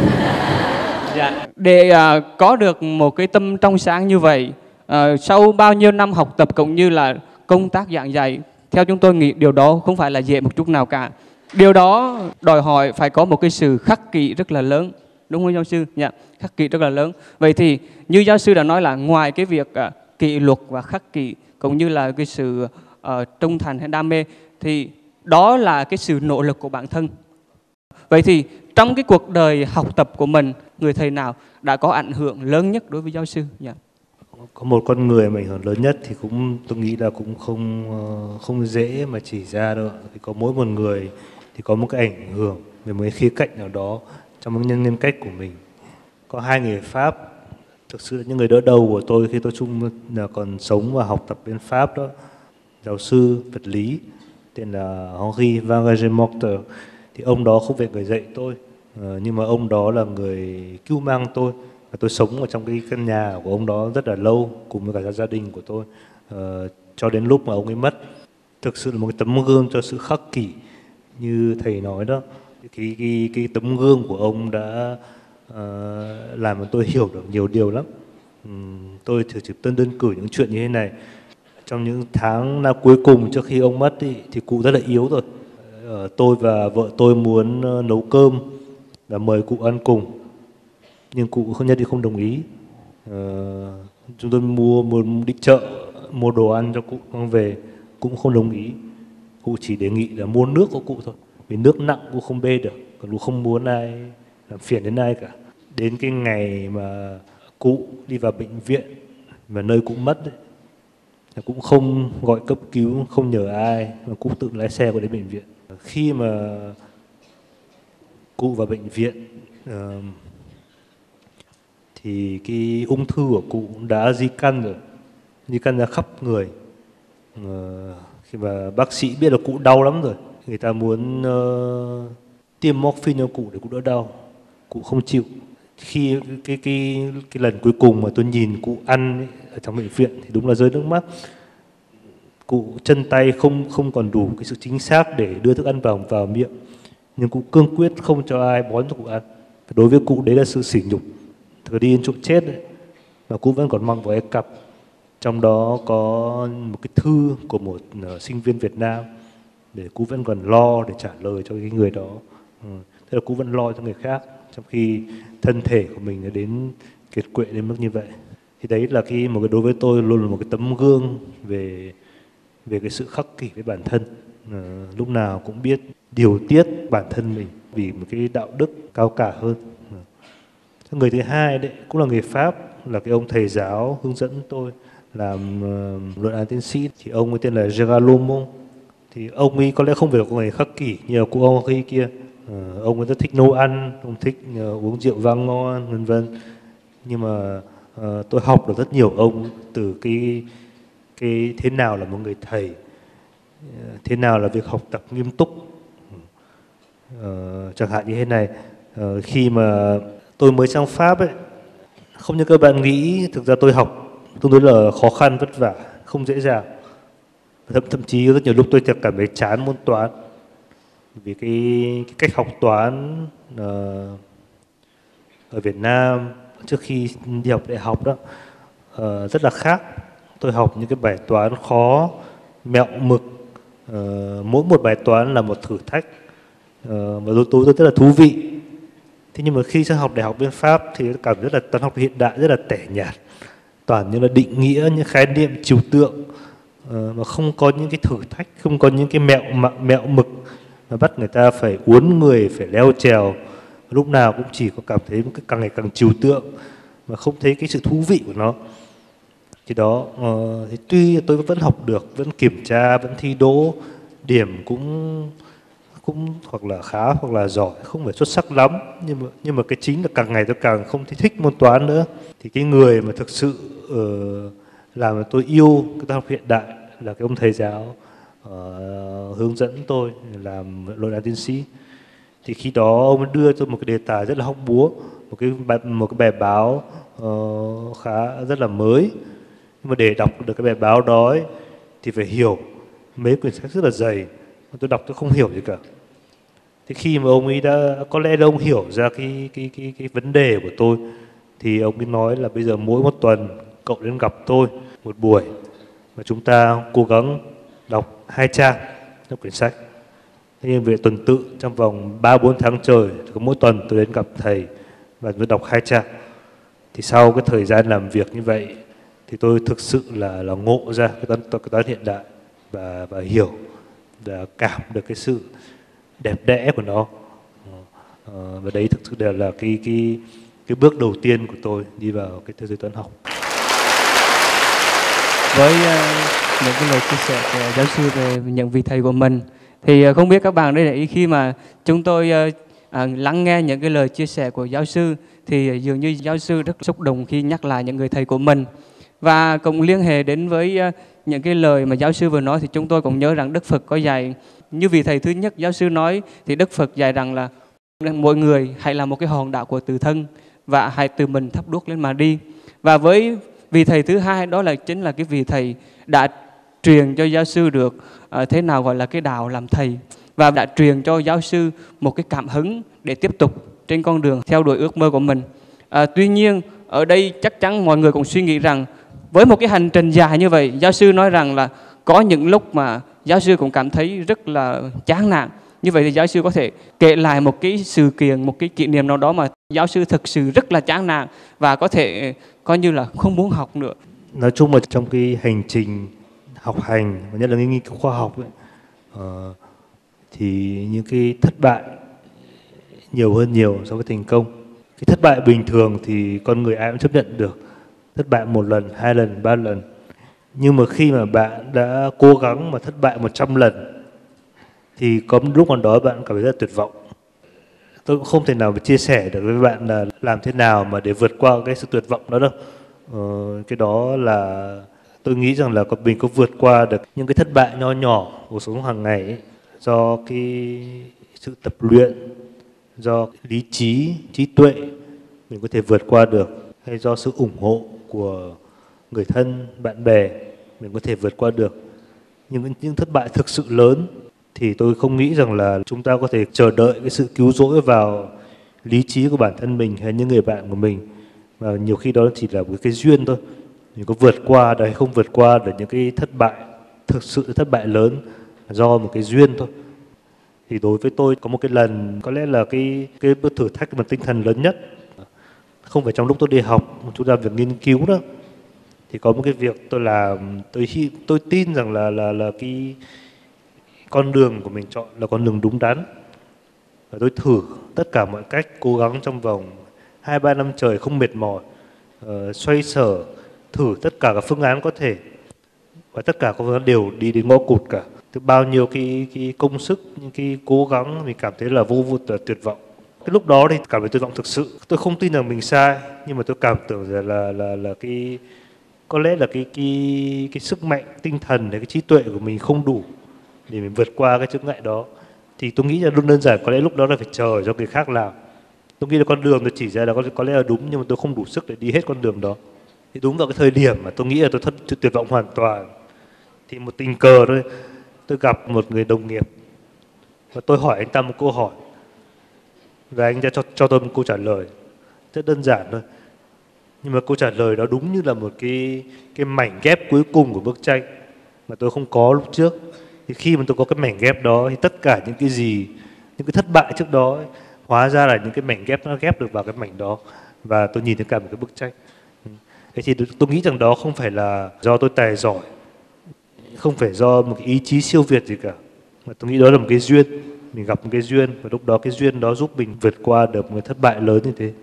Dạ. Để có được một cái tâm trong sáng như vậy, sau bao nhiêu năm học tập cũng như là công tác giảng dạy, theo chúng tôi nghĩ điều đó không phải là dễ một chút nào cả. Điều đó đòi hỏi phải có một cái sự khắc kỷ rất là lớn, đúng không giáo sư? Dạ, khắc kỷ rất là lớn. Vậy thì như giáo sư đã nói là ngoài cái việc kỷ luật và khắc kỷ cũng như là cái sự trung thành hay đam mê thì đó là cái sự nỗ lực của bản thân. Vậy thì trong cái cuộc đời học tập của mình, người thầy nào đã có ảnh hưởng lớn nhất đối với giáo sư? Dạ. Có một con người mà ảnh hưởng lớn nhất thì tôi nghĩ là cũng không dễ mà chỉ ra đâu. Thì có mỗi một người thì có một cái ảnh hưởng về một cái khía cạnh nào đó trong nhân cách của mình. Có hai người Pháp thực sự là những người đỡ đầu của tôi khi tôi là còn sống và học tập bên Pháp đó. Giáo sư vật lý tên là Henri Van Ragemorter. Thì ông đó không phải người dạy tôi, nhưng mà ông đó là người cứu mang tôi. Và tôi sống ở trong cái căn nhà của ông đó rất là lâu cùng với cả gia đình của tôi, cho đến lúc mà ông ấy mất. Thực sự là một cái tấm gương cho sự khắc kỷ như thầy nói đó. Cái tấm gương của ông đã làm cho tôi hiểu được nhiều điều lắm. Tôi chỉ đơn cử những chuyện như thế này. Trong những tháng năm cuối cùng trước khi ông mất thì cụ rất là yếu rồi. Tôi và vợ tôi muốn nấu cơm và mời cụ ăn cùng, nhưng cụ không nhất thì không đồng ý. Chúng tôi muốn đi chợ mua đồ ăn cho cụ mang về, cũng không đồng ý. Cụ chỉ đề nghị là mua nước của cụ thôi, vì nước nặng cụ không bê được, còn cụ không muốn ai làm phiền đến ai cả. Đến cái ngày mà cụ đi vào bệnh viện và nơi cụ mất ấy, cũng không gọi cấp cứu, không nhờ ai, mà cụ tự lái xe qua đến bệnh viện. Khi mà cụ vào bệnh viện thì cái ung thư của cụ đã di căn rồi, di căn ra khắp người. Khi mà bác sĩ biết là cụ đau lắm rồi, người ta muốn tiêm morphine cho cụ để cụ đỡ đau, cụ không chịu. Khi cái lần cuối cùng mà tôi nhìn cụ ăn ấy, ở trong bệnh viện thì đúng là rơi nước mắt. Cụ chân tay không còn đủ cái sự chính xác để đưa thức ăn vào miệng, nhưng cụ cương quyết không cho ai bón cho cụ ăn. Đối với cụ đấy là sự sỉ nhục, thừa đi đến chỗ chết đấy. Mà cụ vẫn còn mang vào cái cặp, trong đó có một cái thư của một sinh viên Việt Nam để cụ vẫn còn lo để trả lời cho cái người đó. Thế là cụ vẫn lo cho người khác, trong khi thân thể của mình đã đến kiệt quệ đến mức như vậy. Thì đấy là đối với tôi luôn là một cái tấm gương về cái sự khắc kỷ với bản thân, lúc nào cũng biết điều tiết bản thân mình vì một cái đạo đức cao cả hơn. Người thứ hai đấy cũng là người Pháp, là cái ông thầy giáo hướng dẫn tôi làm luận án tiến sĩ. Thì ông ấy tên là Gérard Lomont. Thì ông ấy có lẽ không phải là người khắc kỷ như là cụ ông khi kia. Ông ấy rất thích nấu ăn, ông thích uống rượu vang ngon, vân vân. Nhưng mà tôi học được rất nhiều ông từ cái thế nào là một người thầy, thế nào là việc học tập nghiêm túc. Chẳng hạn như thế này, khi mà tôi mới sang Pháp ấy, không như các bạn nghĩ, thực ra tôi học tương đối là khó khăn, vất vả, không dễ dàng. Thậm chí rất nhiều lúc tôi cảm thấy chán môn toán, vì cái cách học toán ở Việt Nam trước khi đi học đại học đó rất là khác. Tôi học những cái bài toán khó, mẹo mực, mỗi một bài toán là một thử thách, và tôi rất là thú vị. Thế nhưng mà khi sang học đại học bên Pháp thì cảm giác là toán học hiện đại rất là tẻ nhạt, toàn như là định nghĩa, những khái niệm trừu tượng, mà không có những cái thử thách, không có những cái mẹo mực mà bắt người ta phải uốn người, phải leo trèo. Lúc nào cũng chỉ có cảm thấy một cái càng ngày càng trừu tượng mà không thấy cái sự thú vị của nó. Thì đó, thì tuy tôi vẫn học được, vẫn kiểm tra, vẫn thi đỗ, điểm cũng hoặc là khá hoặc là giỏi, không phải xuất sắc lắm, nhưng mà cái chính là càng ngày tôi càng không thích môn toán nữa. Thì cái người mà thực sự làm tôi yêu cái toán học hiện đại là cái ông thầy giáo hướng dẫn tôi làm luận án tiến sĩ. Thì khi đó ông đưa tôi một cái đề tài rất là hóc búa, một cái bài báo rất là mới. Nhưng mà để đọc được cái bài báo đó ấy, thì phải hiểu mấy quyển sách rất là dày, tôi đọc tôi không hiểu gì cả. Thì khi mà ông ấy có lẽ là ông hiểu ra cái vấn đề của tôi, thì ông ấy nói là bây giờ mỗi một tuần cậu đến gặp tôi một buổi và chúng ta cố gắng đọc 2 trang trong quyển sách. Thế nhưng về tuần tự trong vòng 3-4 tháng trời, thì mỗi tuần tôi đến gặp thầy và tôi đọc 2 trang. Thì sau cái thời gian làm việc như vậy thì tôi thực sự là ngộ ra cái toán hiện đại và hiểu và cảm được cái sự đẹp đẽ của nó. Và đấy thực sự đều là cái bước đầu tiên của tôi đi vào cái thế giới toán học. Với những cái lời chia sẻ của giáo sư về những vị thầy của mình, thì không biết các bạn đây để ý khi mà chúng tôi lắng nghe những cái lời chia sẻ của giáo sư, thì dường như giáo sư rất xúc động khi nhắc lại những người thầy của mình. Và cũng liên hệ đến với những cái lời mà giáo sư vừa nói, thì chúng tôi cũng nhớ rằng Đức Phật có dạy, như vị thầy thứ nhất giáo sư nói, thì Đức Phật dạy rằng là mỗi người hãy là một cái hòn đảo của tự thân và hãy từ mình thắp đuốc lên mà đi. Và với vị thầy thứ hai, đó là chính là cái vị thầy đã truyền cho giáo sư được thế nào gọi là cái đạo làm thầy, và đã truyền cho giáo sư một cái cảm hứng để tiếp tục trên con đường theo đuổi ước mơ của mình. Tuy nhiên ở đây chắc chắn mọi người cũng suy nghĩ rằng với một cái hành trình dài như vậy, giáo sư nói rằng là có những lúc mà giáo sư cũng cảm thấy rất là chán nản. Như vậy thì giáo sư có thể kể lại một cái sự kiện, một cái kỷ niệm nào đó mà giáo sư thực sự rất là chán nản và có thể coi như là không muốn học nữa. Nói chung là trong cái hành trình học hành, và nhất là nghiên cứu khoa học ấy, thì những cái thất bại nhiều hơn nhiều so với thành công. Cái thất bại bình thường thì con người ai cũng chấp nhận được. Thất bại 1 lần, 2 lần, 3 lần. Nhưng mà khi mà bạn đã cố gắng mà thất bại 100 lần thì có lúc còn đó bạn cảm thấy rất là tuyệt vọng. Tôi cũng không thể nào mà chia sẻ được với bạn là làm thế nào mà để vượt qua cái sự tuyệt vọng đó đâu. Cái đó là tôi nghĩ rằng là mình có vượt qua được những cái thất bại nho nhỏ của cuộc sống hàng ngày ấy, do cái sự tập luyện, do lý trí, trí tuệ mình có thể vượt qua được, hay do sự ủng hộ của người thân, bạn bè mình có thể vượt qua được. Nhưng những thất bại thực sự lớn thì tôi không nghĩ rằng là chúng ta có thể chờ đợi cái sự cứu rỗi vào lý trí của bản thân mình hay những người bạn của mình. Và nhiều khi đó chỉ là một cái duyên thôi. Mình có vượt qua được hay không vượt qua được những cái thất bại, thực sự thất bại lớn do một cái duyên thôi. Thì đối với tôi có một cái lần có lẽ là cái thử thách mà tinh thần lớn nhất, không phải trong lúc tôi đi học, chúng ta việc nghiên cứu đó. Thì có một cái việc tôi làm, tôi tin rằng là cái con đường của mình chọn là con đường đúng đắn. Và tôi thử tất cả mọi cách, cố gắng trong vòng 2-3 năm trời không mệt mỏi, xoay sở, thử tất cả các phương án có thể. Và tất cả các phương án đều đi đến ngõ cụt cả. Từ bao nhiêu cái công sức, những cái cố gắng mình cảm thấy là vô vụt, tuyệt vọng. Cái lúc đó thì cảm thấy tuyệt vọng thực sự. Tôi không tin rằng mình sai, nhưng mà tôi cảm tưởng là có lẽ là cái sức mạnh tinh thần, cái trí tuệ của mình không đủ để mình vượt qua cái chướng ngại đó. Thì tôi nghĩ là luôn đơn giản có lẽ lúc đó là phải chờ cho người khác làm. Tôi nghĩ là con đường tôi chỉ ra là có lẽ là đúng, nhưng mà tôi không đủ sức để đi hết con đường đó. Thì đúng vào cái thời điểm mà tôi nghĩ là tôi tuyệt vọng hoàn toàn, thì một tình cờ thôi, tôi gặp một người đồng nghiệp và tôi hỏi anh ta một câu hỏi và anh ta cho tôi một câu trả lời rất đơn giản thôi, nhưng mà câu trả lời đó đúng như là một cái mảnh ghép cuối cùng của bức tranh mà tôi không có lúc trước. Thì khi mà tôi có cái mảnh ghép đó thì tất cả những cái gì, những cái thất bại trước đó ấy, hóa ra là những cái mảnh ghép nó ghép được vào cái mảnh đó, và tôi nhìn thấy cả một cái bức tranh. Thế thì tôi nghĩ rằng đó không phải là do tôi tài giỏi, không phải do một cái ý chí siêu việt gì cả, mà tôi nghĩ đó là một cái duyên. Mình gặp một cái duyên và lúc đó cái duyên đó giúp mình vượt qua được một cái thất bại lớn như thế.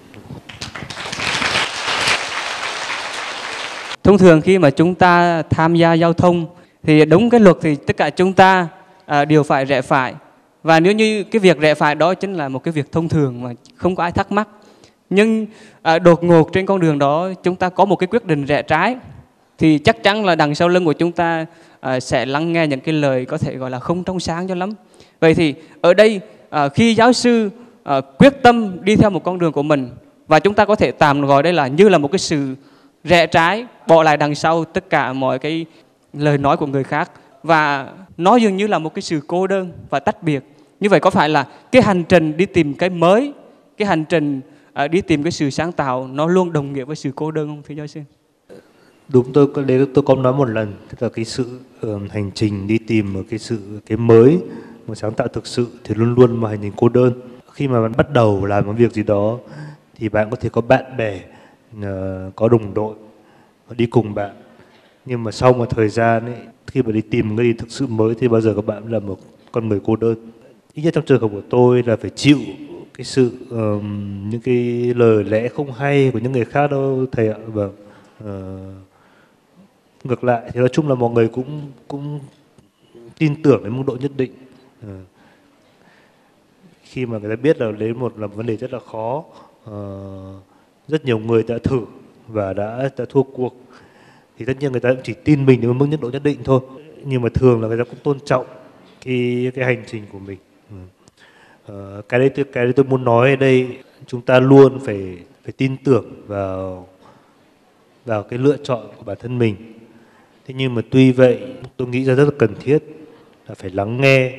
Thông thường khi mà chúng ta tham gia giao thông thì đúng cái luật thì tất cả chúng ta đều phải rẽ phải. Và nếu như cái việc rẽ phải đó chính là một cái việc thông thường mà không có ai thắc mắc. Nhưng đột ngột trên con đường đó chúng ta có một cái quyết định rẽ trái, thì chắc chắn là đằng sau lưng của chúng ta sẽ lắng nghe những cái lời có thể gọi là không trong sáng cho lắm. Vậy thì ở đây khi giáo sư quyết tâm đi theo một con đường của mình, và chúng ta có thể tạm gọi đây là như là một cái sự rẽ trái, bỏ lại đằng sau tất cả mọi cái lời nói của người khác, và nó dường như là một cái sự cô đơn và tách biệt. Như vậy có phải là cái hành trình đi tìm cái mới, cái hành trình đi tìm cái sự sáng tạo nó luôn đồng nghĩa với sự cô đơn không thưa giáo sư? Đúng, tôi có nói một lần, tức là cái sự hành trình đi tìm một cái mới, một sáng tạo thực sự thì luôn luôn một hành trình cô đơn. Khi mà bạn bắt đầu làm một việc gì đó thì bạn có thể có bạn bè, có đồng đội đi cùng bạn, nhưng mà sau một thời gian ấy, khi mà đi tìm cái gì thực sự mới thì bao giờ các bạn là một con người cô đơn. Ít nhất trong trường hợp của tôi là phải chịu cái sự những cái lời lẽ không hay của những người khác đâu thầy ạ. Vâng. Ngược lại thì nói chung là mọi người cũng tin tưởng đến mức độ nhất định. Khi mà người ta biết là đấy là một vấn đề rất là khó, rất nhiều người đã thử và đã thua cuộc, thì tất nhiên người ta cũng chỉ tin mình đến một mức nhất độ nhất định thôi, nhưng mà thường là người ta cũng tôn trọng cái hành trình của mình. Cái đấy tôi muốn nói ở đây, chúng ta luôn phải tin tưởng vào cái lựa chọn của bản thân mình. Thế nhưng mà tuy vậy tôi nghĩ ra rất là cần thiết là phải lắng nghe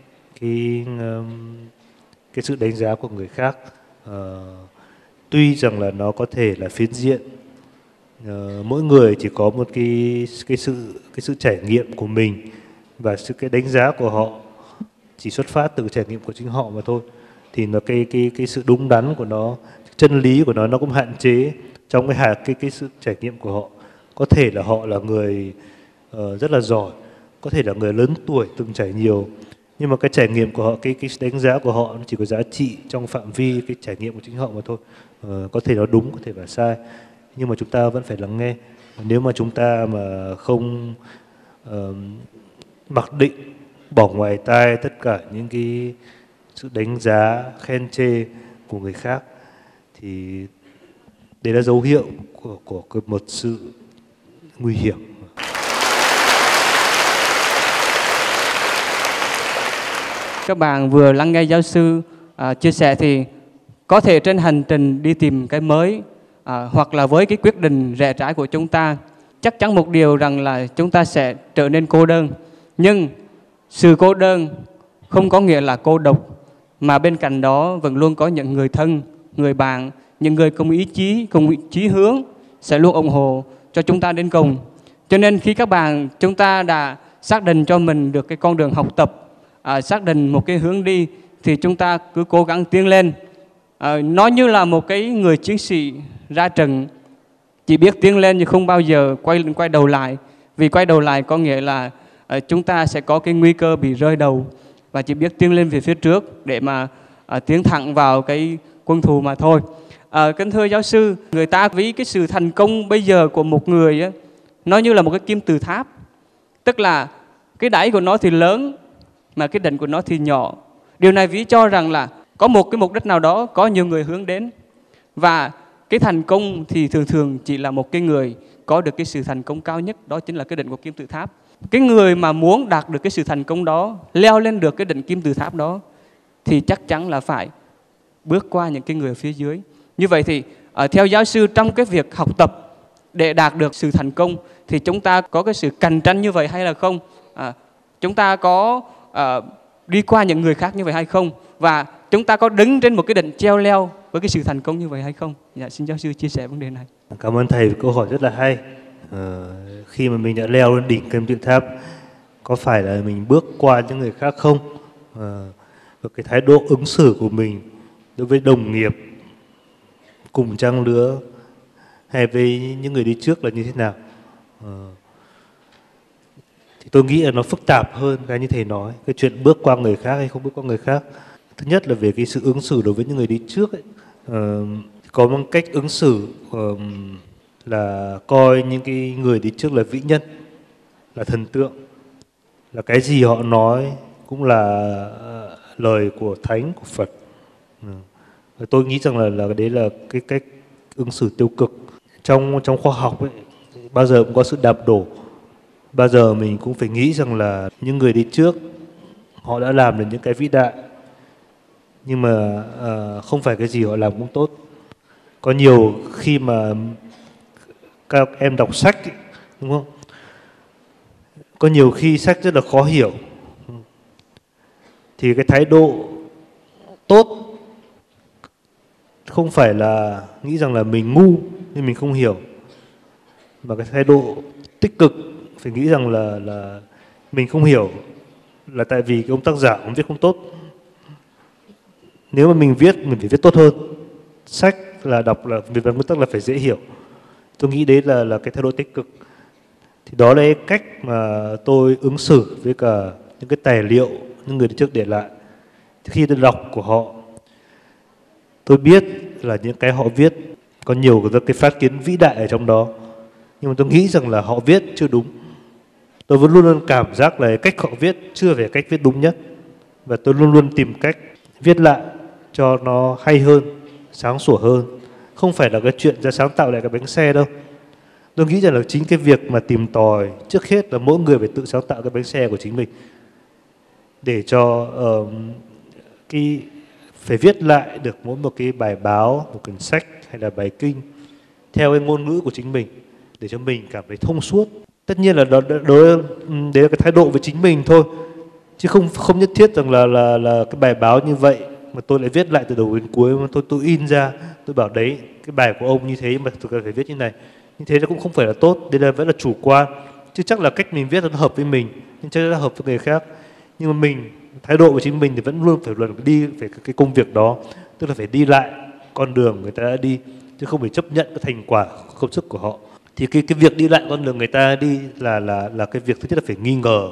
cái sự đánh giá của người khác. Tuy rằng là nó có thể là phiến diện, mỗi người chỉ có một cái sự trải nghiệm của mình, và cái đánh giá của họ chỉ xuất phát từ trải nghiệm của chính họ mà thôi, thì nó cái sự đúng đắn của nó, chân lý của nó cũng hạn chế trong cái sự trải nghiệm của họ. Có thể là họ là người rất là giỏi, có thể là người lớn tuổi từng trải nhiều, nhưng mà cái trải nghiệm của họ, cái đánh giá của họ nó chỉ có giá trị trong phạm vi cái trải nghiệm của chính họ mà thôi. Có thể nó đúng, có thể là sai, nhưng mà chúng ta vẫn phải lắng nghe. Nếu mà chúng ta mà không mặc định, bỏ ngoài tai tất cả những cái sự đánh giá, khen chê của người khác, thì đấy là dấu hiệu của một sự nguy hiểm. Các bạn vừa lắng nghe giáo sư chia sẻ thì có thể trên hành trình đi tìm cái mới, hoặc là với cái quyết định rẽ trái của chúng ta, chắc chắn một điều rằng là chúng ta sẽ trở nên cô đơn. Nhưng sự cô đơn không có nghĩa là cô độc, mà bên cạnh đó vẫn luôn có những người thân, người bạn, những người cùng ý chí, cùng chí hướng sẽ luôn ủng hộ cho chúng ta đến cùng. Cho nên khi chúng ta đã xác định cho mình được cái con đường học tập, xác định một cái hướng đi, thì chúng ta cứ cố gắng tiến lên. Nó như là một cái người chiến sĩ ra trận, chỉ biết tiến lên nhưng không bao giờ quay đầu lại. Vì quay đầu lại có nghĩa là chúng ta sẽ có cái nguy cơ bị rơi đầu, và chỉ biết tiến lên về phía trước để mà tiến thẳng vào cái quân thù mà thôi. Kính thưa giáo sư, người ta ví cái sự thành công bây giờ của một người ấy, nó như là một cái kim tự tháp. Tức là cái đáy của nó thì lớn mà cái đỉnh của nó thì nhỏ. Điều này ví cho rằng là có một cái mục đích nào đó có nhiều người hướng đến, và cái thành công thì thường thường chỉ là một cái người có được cái sự thành công cao nhất, đó chính là cái đỉnh của kim tự tháp. Cái người mà muốn đạt được cái sự thành công đó, leo lên được cái đỉnh kim tự tháp đó, thì chắc chắn là phải bước qua những cái người ở phía dưới. Như vậy thì theo giáo sư, trong cái việc học tập để đạt được sự thành công thì chúng ta có cái sự cạnh tranh như vậy hay là không? Chúng ta có đi qua những người khác như vậy hay không? Và chúng ta có đứng trên một cái đỉnh treo leo với cái sự thành công như vậy hay không? Dạ, xin giáo sư chia sẻ vấn đề này. Cảm ơn thầy, câu hỏi rất là hay. Khi mà mình đã leo lên đỉnh kim tự tháp, có phải là mình bước qua những người khác không? Và cái thái độ ứng xử của mình đối với đồng nghiệp, cùng trang lứa hay với những người đi trước là như thế nào? Thì tôi nghĩ là nó phức tạp hơn cái như thầy nói, cái chuyện bước qua người khác hay không bước qua người khác. Thứ nhất là về cái sự ứng xử đối với những người đi trước ấy. Có một cách ứng xử là coi những cái người đi trước là vĩ nhân, là thần tượng, là cái gì họ nói cũng là lời của Thánh, của Phật. Tôi nghĩ rằng là đấy là cái cách ứng xử tiêu cực. Trong khoa học ấy, bao giờ cũng có sự đạp đổ. Bao giờ mình cũng phải nghĩ rằng là những người đi trước họ đã làm được những cái vĩ đại, nhưng mà không phải cái gì họ làm cũng tốt. Có nhiều khi mà các em đọc sách ấy, đúng không? Có nhiều khi sách rất là khó hiểu, thì cái thái độ tốt không phải là nghĩ rằng là mình ngu nên mình không hiểu, mà cái thái độ tích cực phải nghĩ rằng là mình không hiểu là tại vì cái ông tác giả ông viết không tốt. Nếu mà mình viết, mình phải viết tốt hơn. Sách là đọc là về nguyên tắc là phải dễ hiểu. Tôi nghĩ đấy là cái thái độ tích cực. Thì đó là cái cách mà tôi ứng xử với cả những cái tài liệu những người đi trước để lại. Khi tôi đọc của họ, tôi biết là những cái họ viết có nhiều cái phát kiến vĩ đại ở trong đó, nhưng mà tôi nghĩ rằng là họ viết chưa đúng. Tôi vẫn luôn luôn cảm giác là cách họ viết chưa phải cách viết đúng nhất, và tôi luôn luôn tìm cách viết lại cho nó hay hơn, sáng sủa hơn. Không phải là cái chuyện ra sáng tạo lại cái bánh xe đâu. Tôi nghĩ rằng là chính cái việc mà tìm tòi, trước hết là mỗi người phải tự sáng tạo cái bánh xe của chính mình, để cho phải viết lại được mỗi một cái bài báo, một quyển sách hay là bài kinh theo cái ngôn ngữ của chính mình, để cho mình cảm thấy thông suốt. Tất nhiên là đấy là cái thái độ với chính mình thôi, chứ không nhất thiết rằng là cái bài báo như vậy mà tôi lại viết lại từ đầu đến cuối, mà tôi in ra, tôi bảo đấy cái bài của ông như thế mà tôi phải viết như này. Như thế nó cũng không phải là tốt, đây là vẫn là chủ quan, chứ chắc là cách mình viết nó hợp với mình, nhưng chắc là hợp với người khác. Nhưng mà mình, thái độ của chính mình thì vẫn luôn phải đi về cái công việc đó, tức là phải đi lại con đường người ta đã đi, chứ không phải chấp nhận cái thành quả công sức của họ. Thì cái việc đi lại con đường người ta đi là cái việc thứ nhất là phải nghi ngờ,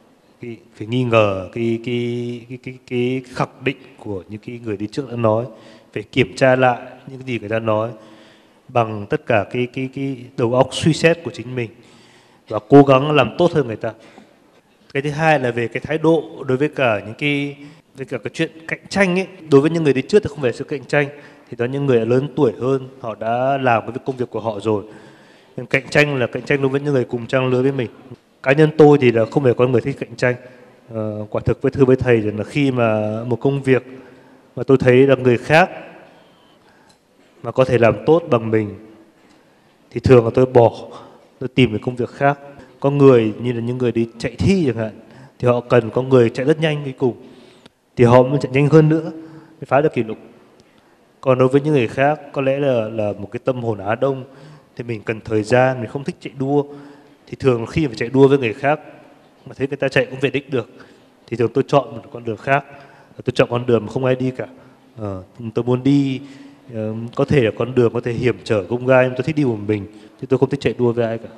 cái khẳng định của những cái người đi trước đã nói, phải kiểm tra lại những cái gì người ta nói bằng tất cả cái đầu óc suy xét của chính mình và cố gắng làm tốt hơn người ta. Cái thứ hai là về cái thái độ đối với cả cái chuyện cạnh tranh ấy. Đối với những người đi trước thì không phải sự cạnh tranh, thì đó những người lớn tuổi hơn, họ đã làm cái công việc của họ rồi. Nhưng cạnh tranh là cạnh tranh đối với những người cùng trang lứa với mình. Cá nhân tôi thì là không phải con người thích cạnh tranh. Quả thực với thưa với thầy là khi mà một công việc mà tôi thấy là người khác mà có thể làm tốt bằng mình thì thường là tôi bỏ, tôi tìm một công việc khác. Có người như là những người đi chạy thi chẳng hạn, thì họ cần có người chạy rất nhanh cuối cùng, thì họ mới chạy nhanh hơn nữa mới phá được kỷ lục. Còn đối với những người khác có lẽ là một cái tâm hồn Á Đông, thì mình cần thời gian, mình không thích chạy đua, thì thường khi mà chạy đua với người khác mà thấy người ta chạy cũng về đích được, thì thường tôi chọn một con đường khác. Tôi chọn con đường mà không ai đi cả. Tôi muốn đi có thể là con đường có thể hiểm trở công gai, nhưng tôi thích đi một mình, chứ tôi không thích chạy đua với ai cả.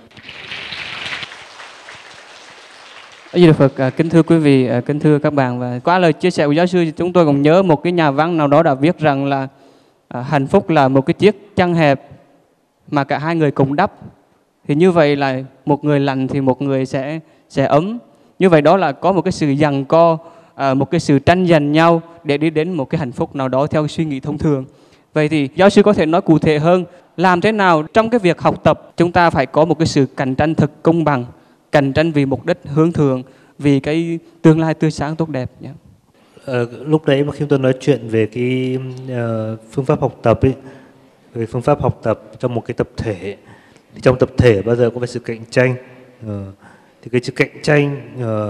Di Đà Phật, kính thưa quý vị, kính thưa các bạn, và qua lời chia sẻ của giáo sư chúng tôi còn nhớ một cái nhà văn nào đó đã viết rằng là hạnh phúc là một cái chiếc chăn hẹp mà cả hai người cùng đắp. Thì như vậy là một người lạnh thì một người sẽ ấm. Như vậy đó là có một cái sự giằng co, một cái sự tranh giành nhau để đi đến một cái hạnh phúc nào đó theo suy nghĩ thông thường. Vậy thì giáo sư có thể nói cụ thể hơn làm thế nào trong cái việc học tập chúng ta phải có một cái sự cạnh tranh thật công bằng, cạnh tranh vì mục đích hướng thượng, vì cái tương lai tươi sáng tốt đẹp nhé. Lúc đấy mà khi tôi nói chuyện về cái phương pháp học tập ấy, về phương pháp học tập trong một cái tập thể, thì trong tập thể bao giờ có phải sự cạnh tranh. Thì cái sự cạnh tranh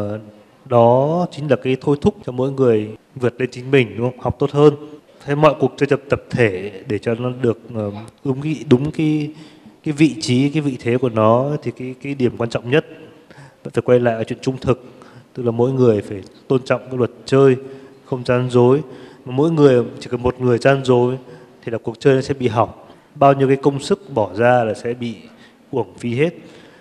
đó chính là cái thôi thúc cho mỗi người vượt lên chính mình, đúng không? Học tốt hơn. Thế mọi cuộc chơi tập thể để cho nó được đúng cái vị trí, cái vị thế của nó, thì cái điểm quan trọng nhất vẫn phải quay lại ở chuyện trung thực, tức là mỗi người phải tôn trọng cái luật chơi, không gian dối. Mà mỗi người chỉ cần một người gian dối thì là cuộc chơi nó sẽ bị hỏng, bao nhiêu cái công sức bỏ ra là sẽ bị uổng phí hết.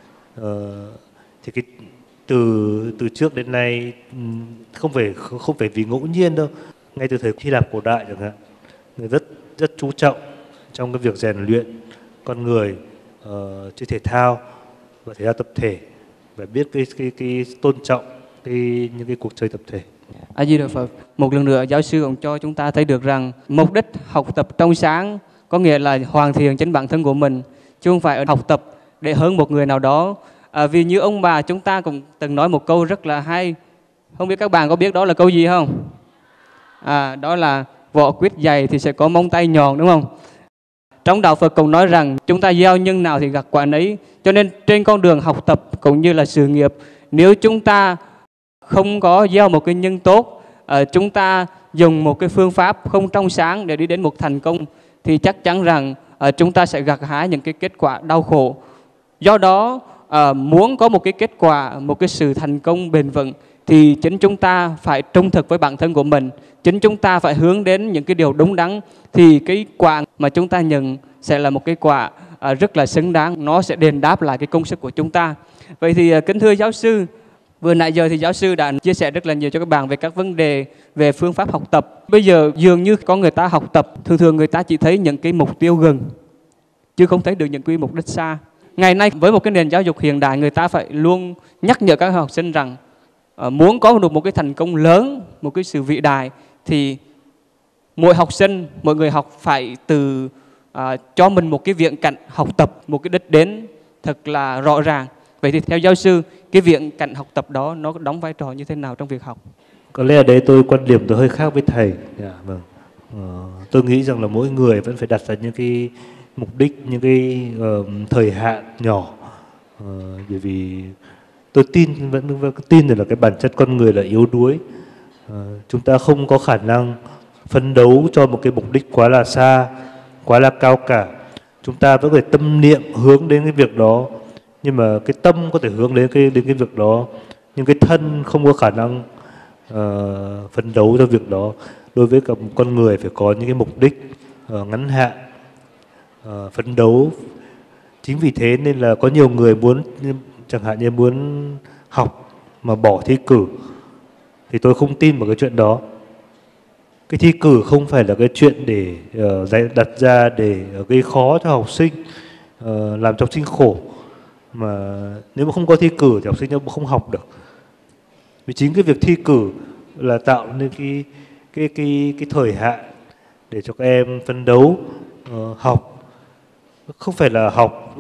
Thì cái từ trước đến nay không phải vì ngẫu nhiên đâu. Ngay từ thời Hy Lạp cổ đại chẳng hạn, người rất chú trọng trong cái việc rèn luyện con người chơi thể thao và thể thao tập thể, và biết cái tôn trọng những cái cuộc chơi tập thể. A Di Đà Phật. Một lần nữa giáo sư cũng cho chúng ta thấy được rằng mục đích học tập trong sáng có nghĩa là hoàn thiện chính bản thân của mình, chứ không phải học tập để hơn một người nào đó. Vì như ông bà chúng ta cũng từng nói một câu rất là hay, không biết các bạn có biết đó là câu gì không? Đó là vỏ quýt dày thì sẽ có móng tay nhọn, đúng không? Trong đạo Phật cũng nói rằng chúng ta gieo nhân nào thì gặt quả nấy. Cho nên trên con đường học tập cũng như là sự nghiệp, nếu chúng ta không có gieo một cái nhân tốt, chúng ta dùng một cái phương pháp không trong sáng để đi đến một thành công, thì chắc chắn rằng chúng ta sẽ gặt hái những cái kết quả đau khổ. Do đó muốn có một cái kết quả, một cái sự thành công bền vững, thì chính chúng ta phải trung thực với bản thân của mình, chính chúng ta phải hướng đến những cái điều đúng đắn, thì cái quả mà chúng ta nhận sẽ là một cái quả rất là xứng đáng, nó sẽ đền đáp lại cái công sức của chúng ta. Vậy thì kính thưa giáo sư, vừa nãy giờ thì giáo sư đã chia sẻ rất là nhiều cho các bạn về các vấn đề về phương pháp học tập. Bây giờ dường như có người ta học tập, thường người ta chỉ thấy những cái mục tiêu gần, chứ không thấy được những cái mục đích xa. Ngày nay với một cái nền giáo dục hiện đại, người ta phải luôn nhắc nhở các học sinh rằng muốn có được một cái thành công lớn, một cái sự vĩ đại, thì mỗi học sinh, mỗi người học phải từ cho mình một cái viễn cảnh học tập, một cái đích đến thật là rõ ràng. Vậy thì theo giáo sư, cái viễn cảnh học tập đó nó đóng vai trò như thế nào trong việc học? Có lẽ ở đây quan điểm tôi hơi khác với thầy. Vâng. Tôi nghĩ rằng là mỗi người vẫn phải đặt ra những cái mục đích, những cái thời hạn nhỏ, bởi vì tôi vẫn tin là cái bản chất con người là yếu đuối. Chúng ta không có khả năng phấn đấu cho một cái mục đích quá là xa, quá là cao cả. Chúng ta vẫn phải tâm niệm hướng đến cái việc đó, nhưng mà cái tâm có thể hướng đến cái việc đó, nhưng cái thân không có khả năng phấn đấu cho việc đó. Đối với cả một con người phải có những cái mục đích ngắn hạn, phấn đấu. Chính vì thế nên là có nhiều người muốn, chẳng hạn như muốn học mà bỏ thi cử, thì tôi không tin vào cái chuyện đó. Cái thi cử không phải là cái chuyện để đặt ra để gây khó cho học sinh, làm cho học sinh khổ. Mà nếu mà không có thi cử thì học sinh không học được. Vì chính cái việc thi cử là tạo nên cái thời hạn để cho các em phấn đấu học. Không phải là học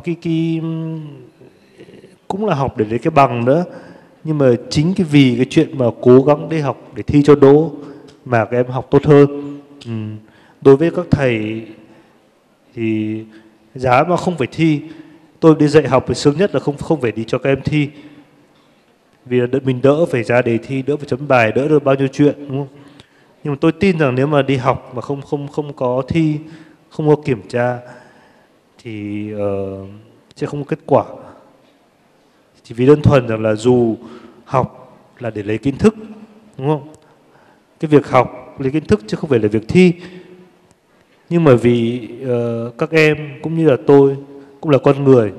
cũng là học để lấy cái bằng nữa, nhưng mà chính vì cái chuyện mà cố gắng đi học để thi cho đỗ mà các em học tốt hơn. Đối với các thầy thì giá mà không phải thi, tôi đi dạy học thì sướng nhất là không phải đi cho các em thi, vì là mình đỡ phải ra đề thi, đỡ phải chấm bài, đỡ được bao nhiêu chuyện, đúng không? Nhưng mà tôi tin rằng nếu mà đi học mà không có thi, không có kiểm tra thì sẽ không có kết quả. Chỉ vì đơn thuần rằng là dù học là để lấy kiến thức, đúng không? Cái việc học lấy kiến thức chứ không phải là việc thi. Nhưng mà vì các em cũng như là tôi cũng là con người,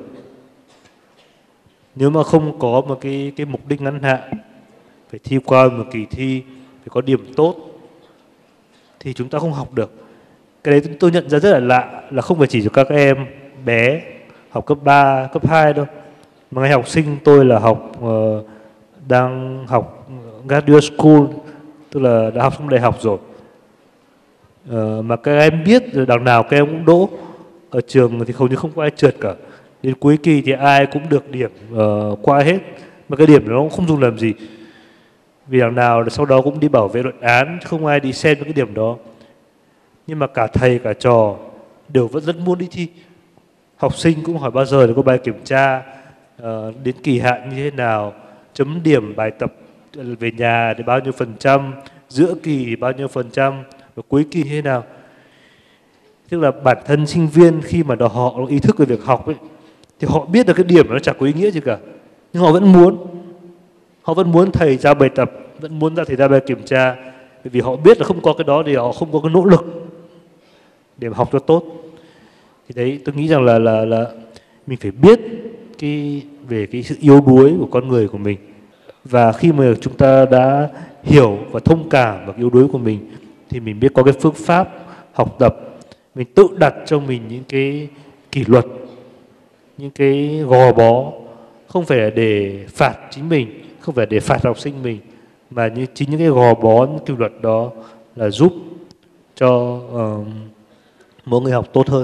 nếu mà không có một cái mục đích ngắn hạn, phải thi qua một kỳ thi, phải có điểm tốt, thì chúng ta không học được. Cái đấy tôi nhận ra rất là lạ, là không phải chỉ cho các em bé học cấp 3, cấp 2 đâu, mà ngay học sinh tôi là đang học graduate school, tức là đã học xong đại học rồi, mà các em biết rồi đằng nào các em cũng đỗ, ở trường thì hầu như không có ai trượt cả. Đến cuối kỳ thì ai cũng được điểm qua hết, mà cái điểm đó nó cũng không dùng làm gì, vì đằng nào sau đó cũng đi bảo vệ luận án, không ai đi xem những cái điểm đó. Nhưng mà cả thầy cả trò đều vẫn rất muốn đi thi. Học sinh cũng hỏi bao giờ thì có bài kiểm tra, đến kỳ hạn như thế nào, chấm điểm bài tập về nhà thì bao nhiêu %, giữa kỳ thì bao nhiêu %, và cuối kỳ như thế nào. Tức là bản thân sinh viên khi mà họ ý thức về việc học ấy, thì họ biết được cái điểm nó chẳng có ý nghĩa gì cả, nhưng họ vẫn muốn thầy giao bài tập, vẫn muốn thầy ra bài kiểm tra, bởi vì họ biết là không có cái đó thì họ không có cái nỗ lực để học cho tốt. Thì đấy, tôi nghĩ rằng là mình phải biết về cái sự yếu đuối của con người của mình, và khi mà chúng ta đã hiểu và thông cảm vào cái yếu đuối của mình thì mình biết có cái phương pháp học tập, mình tự đặt cho mình những cái kỷ luật, những cái gò bó, không phải là để phạt chính mình, không phải để phạt học sinh mình, mà chính những cái gò bó, những kỷ luật đó là giúp cho mỗi người học tốt hơn.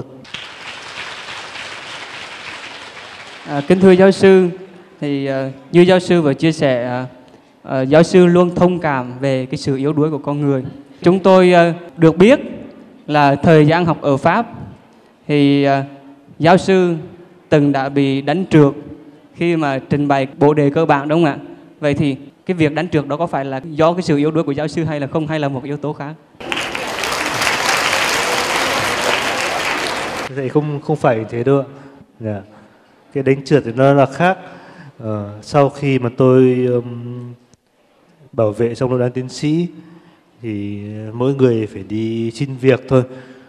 Kính thưa giáo sư, thì như giáo sư vừa chia sẻ, giáo sư luôn thông cảm về cái sự yếu đuối của con người. Chúng tôi được biết là thời gian học ở Pháp thì giáo sư từng đã bị đánh trượt khi mà trình bày bộ đề cơ bản, đúng không ạ? Vậy thì cái việc đánh trượt đó có phải là do cái sự yếu đuối của giáo sư hay là không, hay là một yếu tố khác? Vậy không phải thế đâu ạ. Cái đánh trượt thì nó là khác. Sau khi mà tôi bảo vệ xong luận án tiến sĩ thì mỗi người phải đi xin việc thôi.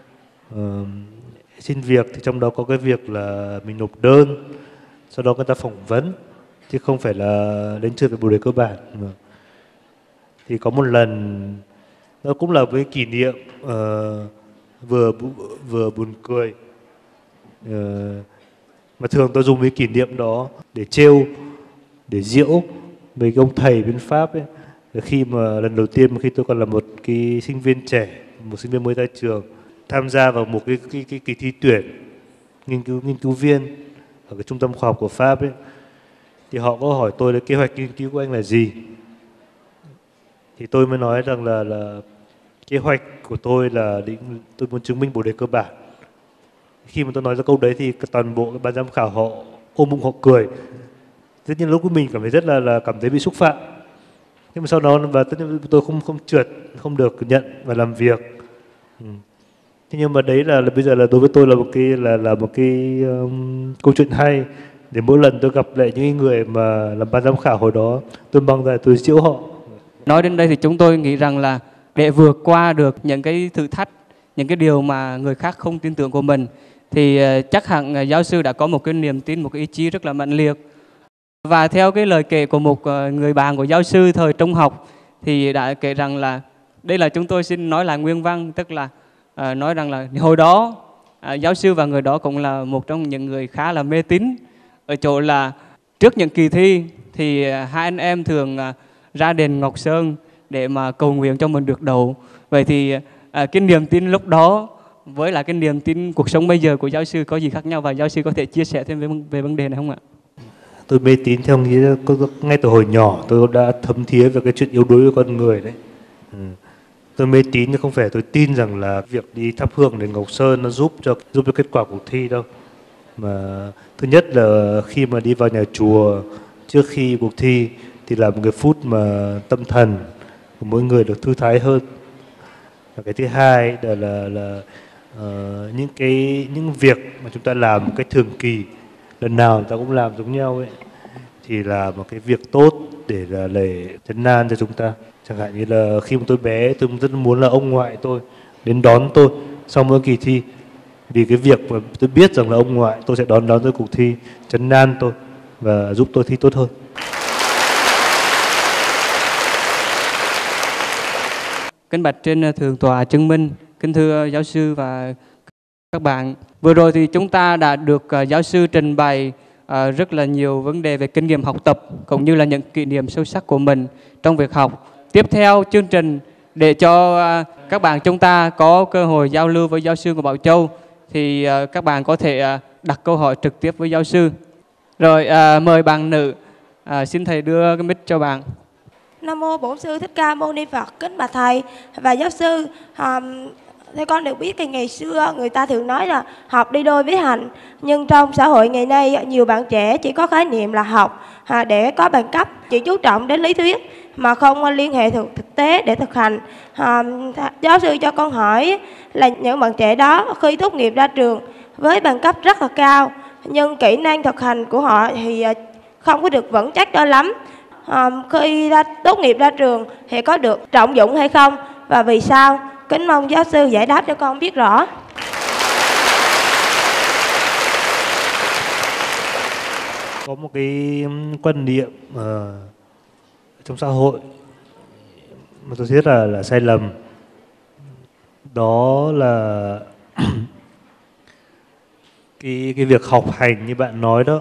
Xin việc thì trong đó có cái việc là mình nộp đơn, sau đó người ta phỏng vấn, chứ không phải là đánh trượt về bộ đề cơ bản. Thì có một lần, nó cũng là với kỷ niệm vừa buồn cười, mà thường tôi dùng cái kỷ niệm đó để trêu, để giễu mấy ông thầy bên Pháp ấy. Khi mà lần đầu tiên khi tôi còn là một cái sinh viên trẻ, một sinh viên mới ra trường, tham gia vào một cái kỳ thi tuyển nghiên cứu viên ở cái trung tâm khoa học của Pháp ấy, thì họ có hỏi tôi là kế hoạch nghiên cứu của anh là gì. Thì tôi mới nói rằng là kế hoạch của tôi là tôi muốn chứng minh bộ đề cơ bản. Khi mà tôi nói ra câu đấy thì toàn bộ ban giám khảo họ ôm bụng họ cười. Tất nhiên lúc của mình cảm thấy rất là cảm thấy bị xúc phạm. Nhưng mà sau đó và tất nhiên tôi không trượt, không được nhận và làm việc. Thế nhưng mà đấy là bây giờ là đối với tôi là một cái câu chuyện hay, để mỗi lần tôi gặp lại những người mà làm ban giám khảo hồi đó, tôi mang ra tôi giễu họ. Nói đến đây thì chúng tôi nghĩ rằng là để vượt qua được những cái thử thách, những cái điều mà người khác không tin tưởng của mình, thì chắc hẳn giáo sư đã có một cái niềm tin, một cái ý chí rất là mạnh liệt. Và theo cái lời kể của một người bạn của giáo sư thời trung học thì đã kể rằng là, đây là chúng tôi xin nói lại nguyên văn, tức là nói rằng là hồi đó giáo sư và người đó cũng là một trong những người khá là mê tín, ở chỗ là trước những kỳ thi thì hai anh em thường ra đền Ngọc Sơn để mà cầu nguyện cho mình được đậu. Vậy thì cái niềm tin lúc đó với lại cái niềm tin cuộc sống bây giờ của giáo sư có gì khác nhau, và giáo sư có thể chia sẻ thêm về vấn đề này không ạ? Tôi mê tín theo nghĩa ngay từ hồi nhỏ tôi đã thấm thía về cái chuyện yếu đuối của con người đấy. Tôi mê tín chứ không phải tôi tin rằng là việc đi thắp hương đến Ngọc Sơn nó giúp cho kết quả cuộc thi đâu. Mà thứ nhất là khi mà đi vào nhà chùa trước khi cuộc thi thì là một cái phút mà tâm thần của mỗi người được thư thái hơn. Và cái thứ hai là những việc mà chúng ta làm một cách thường kỳ, lần nào ta cũng làm giống nhau ấy, thì là một cái việc tốt để trấn an cho chúng ta. Chẳng hạn như là khi mà tôi bé, tôi rất muốn là ông ngoại tôi đến đón tôi sau mỗi kỳ thi, vì cái việc mà tôi biết rằng là ông ngoại tôi sẽ đón tôi cuộc thi, trấn an tôi và giúp tôi thi tốt hơn. Kính bạch trên thượng tọa chứng minh, kính thưa giáo sư và các bạn, vừa rồi thì chúng ta đã được giáo sư trình bày rất là nhiều vấn đề về kinh nghiệm học tập cũng như là những kỷ niệm sâu sắc của mình trong việc học. Tiếp theo chương trình, để cho các bạn chúng ta có cơ hội giao lưu với giáo sư Ngô Bảo Châu, thì các bạn có thể đặt câu hỏi trực tiếp với giáo sư. Rồi mời bạn nữ, xin thầy đưa cái mic cho bạn. Nam mô Bổn Sư Thích Ca Mâu Ni Phật. Kính bạch thầy và giáo sư, theo con được biết thì ngày xưa người ta thường nói là học đi đôi với hành, nhưng trong xã hội ngày nay nhiều bạn trẻ chỉ có khái niệm là học để có bằng cấp, chỉ chú trọng đến lý thuyết mà không liên hệ thực tế để thực hành. Giáo sư cho con hỏi là những bạn trẻ đó khi tốt nghiệp ra trường với bằng cấp rất là cao, nhưng kỹ năng thực hành của họ thì không có được vững chắc cho lắm. Khi tốt nghiệp ra trường thì có được trọng dụng hay không và vì sao? Kính mong giáo sư giải đáp cho con biết rõ. Có một cái quan niệm trong xã hội mà tôi biết là sai lầm, đó là cái việc học hành như bạn nói đó,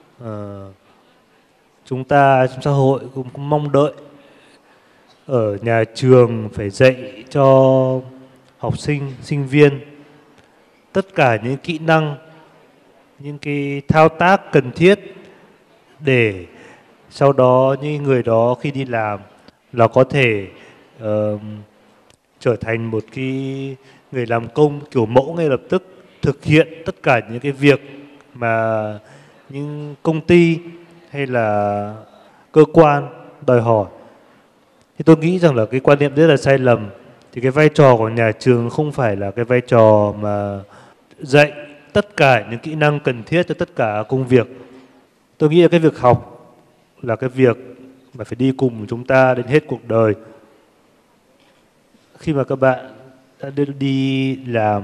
chúng ta trong xã hội cũng mong đợi ở nhà trường phải dạy cho học sinh, sinh viên tất cả những kỹ năng, những cái thao tác cần thiết để sau đó những người đó khi đi làm là có thể trở thành một cái người làm công kiểu mẫu ngay lập tức, thực hiện tất cả những cái việc mà những công ty hay là cơ quan đòi hỏi. Thì tôi nghĩ rằng là cái quan niệm rất là sai lầm. Thì cái vai trò của nhà trường không phải là cái vai trò mà dạy tất cả những kỹ năng cần thiết cho tất cả công việc. Tôi nghĩ là cái việc học là cái việc mà phải đi cùng chúng ta đến hết cuộc đời. Khi mà các bạn đã đi làm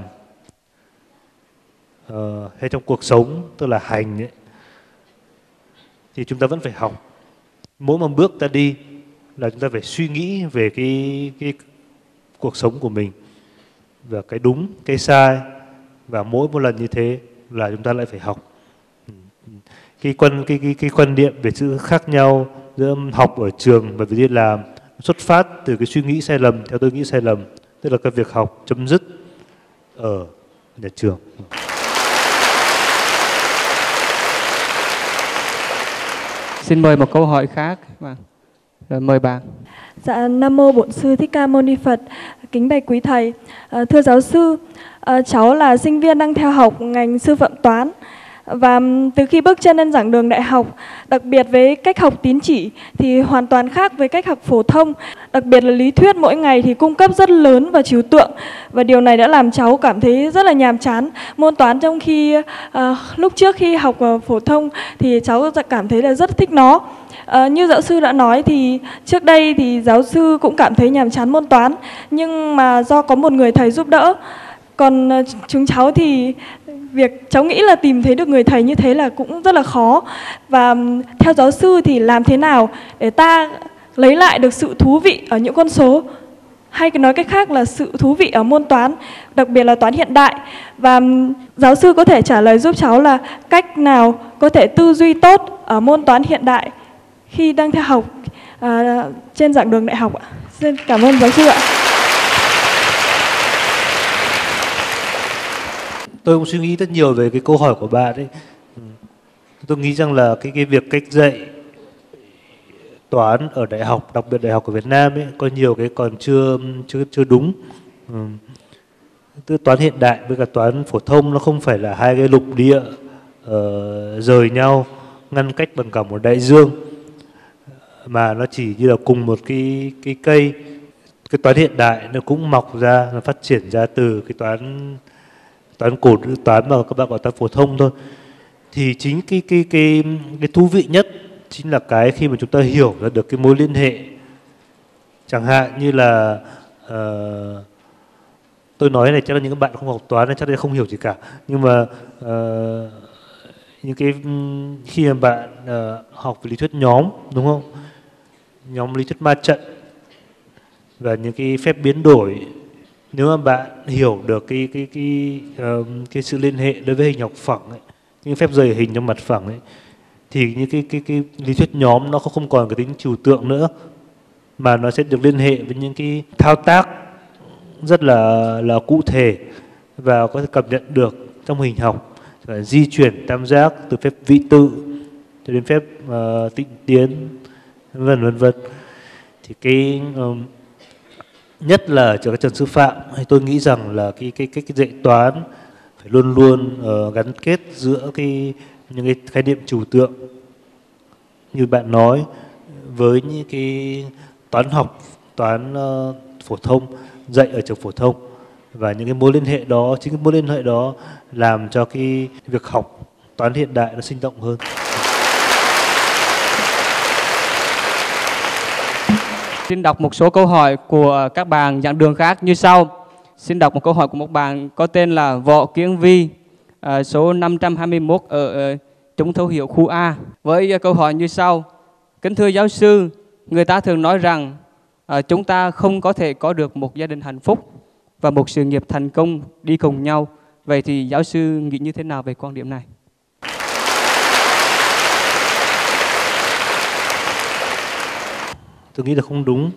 hay trong cuộc sống, tức là hành ấy, thì chúng ta vẫn phải học. Mỗi một bước ta đi là chúng ta phải suy nghĩ về cái cuộc sống của mình và cái đúng, cái sai, và mỗi một lần như thế là chúng ta lại phải học. Cái quan niệm về sự khác nhau giữa học ở trường và việc đi làm xuất phát từ cái suy nghĩ sai lầm, theo tôi nghĩ sai lầm, tức là cái việc học chấm dứt ở nhà trường. Xin mời một câu hỏi khác. Rồi mời bạn. Dạ, Nam mô Bổn Sư Thích Ca Mâu Ni Phật. Kính bạch quý thầy. Thưa giáo sư, cháu là sinh viên đang theo học ngành sư phạm toán. Và từ khi bước chân lên giảng đường đại học, đặc biệt với cách học tín chỉ thì hoàn toàn khác với cách học phổ thông. Đặc biệt là lý thuyết mỗi ngày thì cung cấp rất lớn và trừu tượng. Và điều này đã làm cháu cảm thấy rất là nhàm chán môn toán, trong khi lúc trước khi học phổ thông thì cháu cảm thấy là rất thích nó. Như giáo sư đã nói thì trước đây thì giáo sư cũng cảm thấy nhàm chán môn toán, nhưng mà do có một người thầy giúp đỡ. Còn chúng cháu thì việc cháu nghĩ là tìm thấy được người thầy như thế là cũng rất là khó. Và theo giáo sư thì làm thế nào để ta lấy lại được sự thú vị ở những con số, hay nói cách khác là sự thú vị ở môn toán, đặc biệt là toán hiện đại. Và giáo sư có thể trả lời giúp cháu là cách nào có thể tư duy tốt ở môn toán hiện đại khi đang theo học trên giảng đường đại học ạ. Xin cảm ơn giáo sư ạ. Tôi cũng suy nghĩ rất nhiều về cái câu hỏi của bạn ấy. Tôi nghĩ rằng là cái việc cách dạy toán ở đại học, đặc biệt đại học của Việt Nam ấy, có nhiều cái còn chưa đúng. Tức toán hiện đại với cả toán phổ thông nó không phải là hai cái lục địa rời nhau, ngăn cách bằng cả một đại dương, mà nó chỉ như là cùng một cái cây. Cái toán hiện đại nó cũng mọc ra, nó phát triển ra từ cái toán cổ, toán mà các bạn gọi toán phổ thông thôi. Thì chính cái thú vị nhất chính là cái khi mà chúng ta hiểu ra được cái mối liên hệ. Chẳng hạn như là tôi nói này chắc là những các bạn không học toán nên chắc là không hiểu gì cả, nhưng mà những cái khi mà bạn học về lý thuyết nhóm, đúng không? Nhóm lý thuyết ma trận và những cái phép biến đổi, nếu mà bạn hiểu được cái sự liên hệ đối với hình học phẳng ấy, những phép rời hình trong mặt phẳng ấy, thì những cái lý thuyết nhóm nó không còn cái tính trừu tượng nữa, mà nó sẽ được liên hệ với những cái thao tác rất là cụ thể và có thể cảm nhận được trong hình học, di chuyển tam giác từ phép vị tự cho đến phép tịnh tiến, vân vân. Thì cái nhất là cho các trường sư phạm, tôi nghĩ rằng là cái dạy toán phải luôn luôn gắn kết giữa những cái khái niệm trừu tượng như bạn nói với những cái toán học, toán phổ thông dạy ở trường phổ thông, và những cái mối liên hệ đó, chính cái mối liên hệ đó làm cho cái việc học toán hiện đại nó sinh động hơn. Xin đọc một số câu hỏi của các bạn giảng đường khác như sau. Xin đọc một câu hỏi của một bạn có tên là Võ Kiên Vi, số 521 ở Trung Thấu Hiểu khu A. Với câu hỏi như sau. Kính thưa giáo sư, người ta thường nói rằng chúng ta không có thể có được một gia đình hạnh phúc và một sự nghiệp thành công đi cùng nhau. Vậy thì giáo sư nghĩ như thế nào về quan điểm này? Tôi nghĩ là không đúng.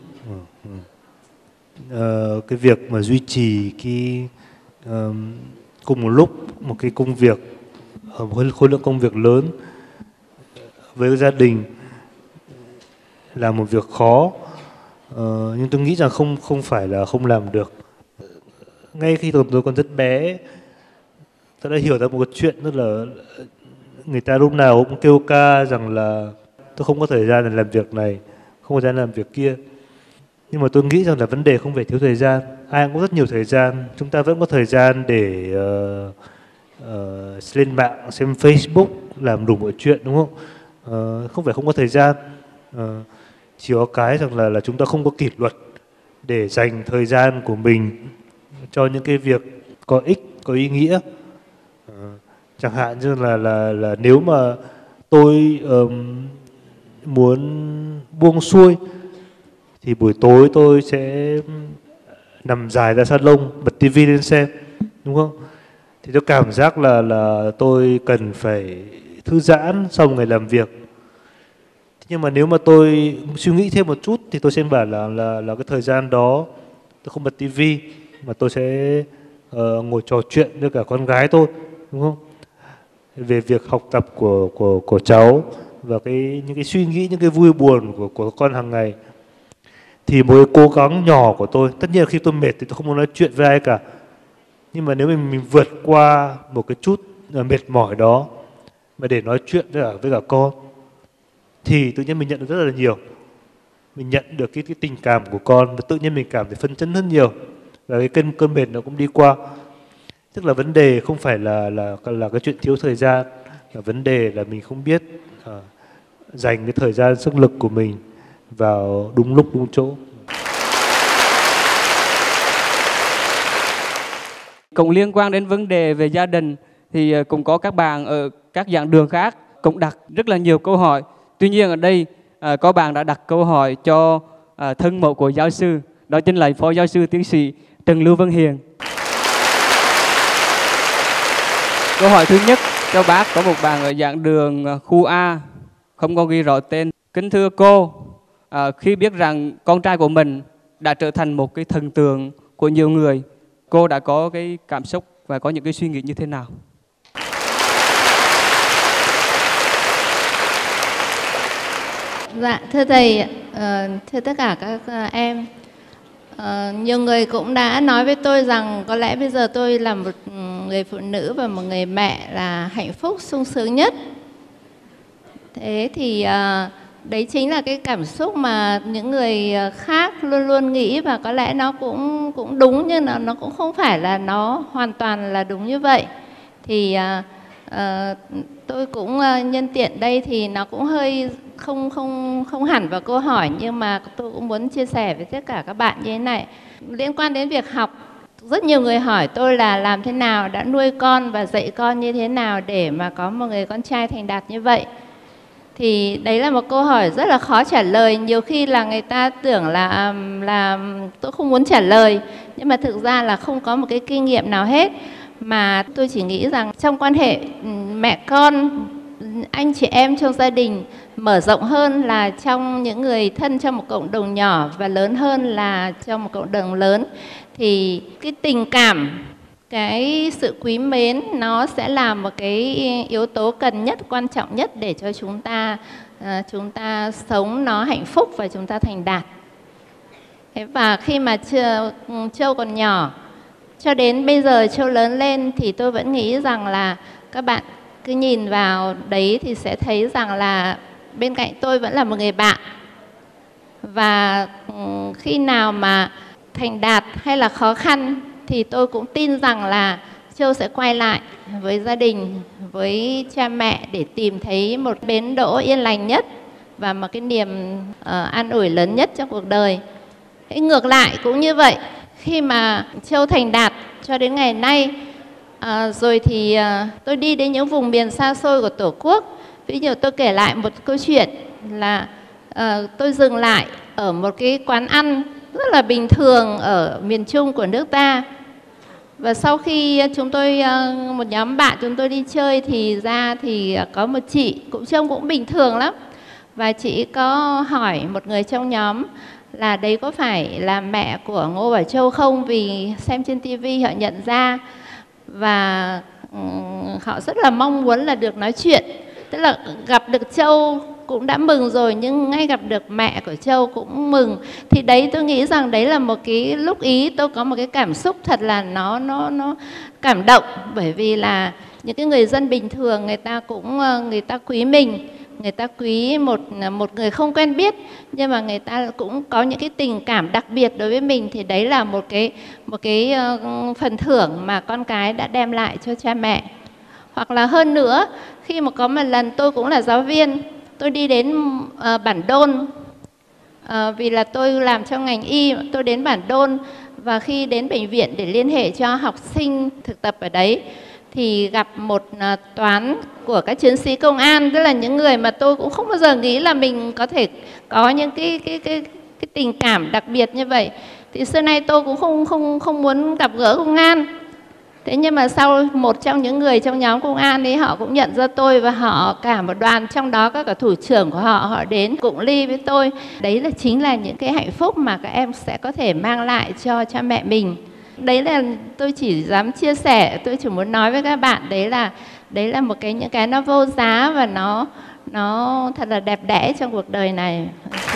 Cái việc mà duy trì cùng một lúc một cái công việc, một khối lượng công việc lớn với gia đình là một việc khó, nhưng tôi nghĩ rằng không phải là không làm được. Ngay khi tôi còn rất bé, tôi đã hiểu ra một cái chuyện, tức là người ta lúc nào cũng kêu ca rằng là tôi không có thời gian để làm việc này, không có thời gian làm việc kia. Nhưng mà tôi nghĩ rằng là vấn đề không phải thiếu thời gian. Ai cũng có rất nhiều thời gian. Chúng ta vẫn có thời gian để lên mạng, xem Facebook, làm đủ mọi chuyện, đúng không? Không phải không có thời gian. Chỉ có cái rằng là chúng ta không có kỷ luật để dành thời gian của mình cho những cái việc có ích, có ý nghĩa. Chẳng hạn như là nếu mà tôi muốn buông xuôi thì buổi tối tôi sẽ nằm dài ra salon, bật tivi lên xem, đúng không? Thì tôi cảm giác là tôi cần phải thư giãn sau một ngày làm việc. Nhưng mà nếu mà tôi suy nghĩ thêm một chút thì tôi sẽ bảo là cái thời gian đó tôi không bật tivi mà tôi sẽ ngồi trò chuyện với cả con gái tôi, đúng không? Về việc học tập của cháu và những cái suy nghĩ, những cái vui buồn của con hàng ngày. Thì một cái cố gắng nhỏ của tôi, tất nhiên là khi tôi mệt thì tôi không muốn nói chuyện với ai cả, nhưng mà nếu mình vượt qua một cái chút mệt mỏi đó mà để nói chuyện với cả con thì tự nhiên mình nhận được rất là nhiều. Mình nhận được cái tình cảm của con và tự nhiên mình cảm thấy phấn chấn hơn nhiều, và cái cơn mệt nó cũng đi qua. Tức là vấn đề không phải là cái chuyện thiếu thời gian, là vấn đề là mình không biết dành cái thời gian sức lực của mình vào đúng lúc đúng chỗ. Cũng liên quan đến vấn đề về gia đình thì cũng có các bạn ở các giảng đường khác cũng đặt rất là nhiều câu hỏi. Tuy nhiên ở đây có bạn đã đặt câu hỏi cho thân mẫu của giáo sư, đó chính là Phó Giáo sư Tiến sĩ Trần Lưu Vân Hiền. Câu hỏi thứ nhất cho bác, có một bạn ở giảng đường khu A không có ghi rõ tên. Kính thưa cô, khi biết rằng con trai của mình đã trở thành một cái thần tượng của nhiều người, cô đã có cái cảm xúc và có những cái suy nghĩ như thế nào? Dạ, thưa thầy, thưa tất cả các em, nhiều người cũng đã nói với tôi rằng có lẽ bây giờ tôi là một người phụ nữ và một người mẹ là hạnh phúc, sung sướng nhất. Thế thì đấy chính là cái cảm xúc mà những người khác luôn luôn nghĩ, và có lẽ nó cũng đúng, nhưng nó cũng không phải là nó hoàn toàn là đúng như vậy. Thì tôi cũng nhân tiện đây thì nó cũng hơi không hẳn vào câu hỏi, nhưng mà tôi cũng muốn chia sẻ với tất cả các bạn như thế này. Liên quan đến việc học, rất nhiều người hỏi tôi là làm thế nào đã nuôi con và dạy con như thế nào để mà có một người con trai thành đạt như vậy. Thì đấy là một câu hỏi rất là khó trả lời. Nhiều khi là người ta tưởng là tôi không muốn trả lời, nhưng mà thực ra là không có một cái kinh nghiệm nào hết. Mà tôi chỉ nghĩ rằng trong quan hệ mẹ con, anh chị em trong gia đình, mở rộng hơn là trong những người thân trong một cộng đồng nhỏ, và lớn hơn là trong một cộng đồng lớn, thì cái tình cảm cái sự quý mến nó sẽ là một cái yếu tố cần nhất, quan trọng nhất để cho chúng ta sống nó hạnh phúc và chúng ta thành đạt. Và khi mà Châu còn nhỏ, cho đến bây giờ Châu lớn lên thì tôi vẫn nghĩ rằng là các bạn cứ nhìn vào đấy thì sẽ thấy rằng là bên cạnh tôi vẫn là một người bạn. Và khi nào mà thành đạt hay là khó khăn thì tôi cũng tin rằng là Châu sẽ quay lại với gia đình, với cha mẹ để tìm thấy một bến đỗ yên lành nhất và một cái niềm an ủi lớn nhất trong cuộc đời. Thế ngược lại cũng như vậy, khi mà Châu thành đạt cho đến ngày nay, rồi thì tôi đi đến những vùng miền xa xôi của Tổ quốc. Ví dụ tôi kể lại một câu chuyện là tôi dừng lại ở một cái quán ăn rất là bình thường ở miền Trung của nước ta. Và sau khi chúng tôi, một nhóm bạn chúng tôi đi chơi thì ra thì có một chị cũng trông cũng bình thường lắm. Và chị có hỏi một người trong nhóm là đấy có phải là mẹ của Ngô Bảo Châu không, vì xem trên tivi họ nhận ra. Và họ rất là mong muốn là được nói chuyện. Tức là gặp được Châu cũng đã mừng rồi, nhưng ngay gặp được mẹ của Châu cũng mừng. Thì đấy tôi nghĩ rằng đấy là một cái lúc ý tôi có một cái cảm xúc thật là nó cảm động. Bởi vì là những cái người dân bình thường người ta quý mình, người ta quý một người không quen biết, nhưng mà người ta cũng có những cái tình cảm đặc biệt đối với mình. Thì đấy là một cái phần thưởng mà con cái đã đem lại cho cha mẹ. Hoặc là hơn nữa, khi mà có một lần tôi cũng là giáo viên, tôi đi đến Bản Đôn, vì là tôi làm trong ngành y, tôi đến Bản Đôn. Và khi đến bệnh viện để liên hệ cho học sinh thực tập ở đấy thì gặp một toán của các chiến sĩ công an, tức là những người mà tôi cũng không bao giờ nghĩ là mình có thể có những cái tình cảm đặc biệt như vậy. Thì xưa nay tôi cũng không muốn gặp gỡ công an. Thế nhưng mà sau một trong những người trong nhóm công an ấy, họ cũng nhận ra tôi và họ cả một đoàn, trong đó các cả thủ trưởng của họ đến cụng ly với tôi. Đấy là chính là những cái hạnh phúc mà các em sẽ có thể mang lại cho cha mẹ mình. Đấy là tôi chỉ dám chia sẻ, tôi chỉ muốn nói với các bạn đấy là một những cái nó vô giá và nó thật là đẹp đẽ trong cuộc đời này.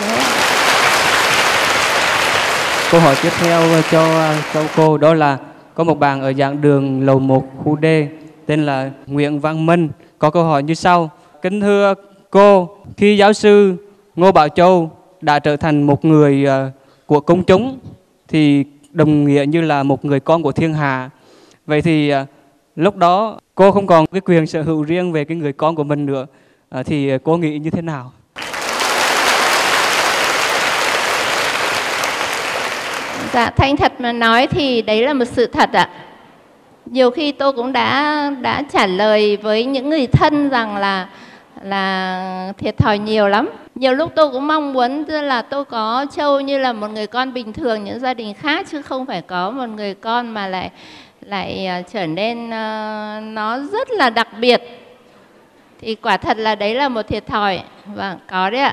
Câu hỏi tiếp theo cho cô đó là có một bạn ở giảng đường lầu 1 khu D tên là Nguyễn Văn Minh có câu hỏi như sau: kính thưa cô, khi giáo sư Ngô Bảo Châu đã trở thành một người của công chúng thì đồng nghĩa như là một người con của thiên hạ. Vậy thì lúc đó cô không còn cái quyền sở hữu riêng về cái người con của mình nữa, thì cô nghĩ như thế nào? Dạ, thành thật mà nói thì đấy là một sự thật ạ. Nhiều khi tôi cũng đã trả lời với những người thân rằng là thiệt thòi nhiều lắm. Nhiều lúc tôi cũng mong muốn là tôi có Châu như là một người con bình thường những gia đình khác, chứ không phải có một người con mà lại trở nên nó rất là đặc biệt. Thì quả thật là đấy là một thiệt thòi. Vâng, có đấy ạ.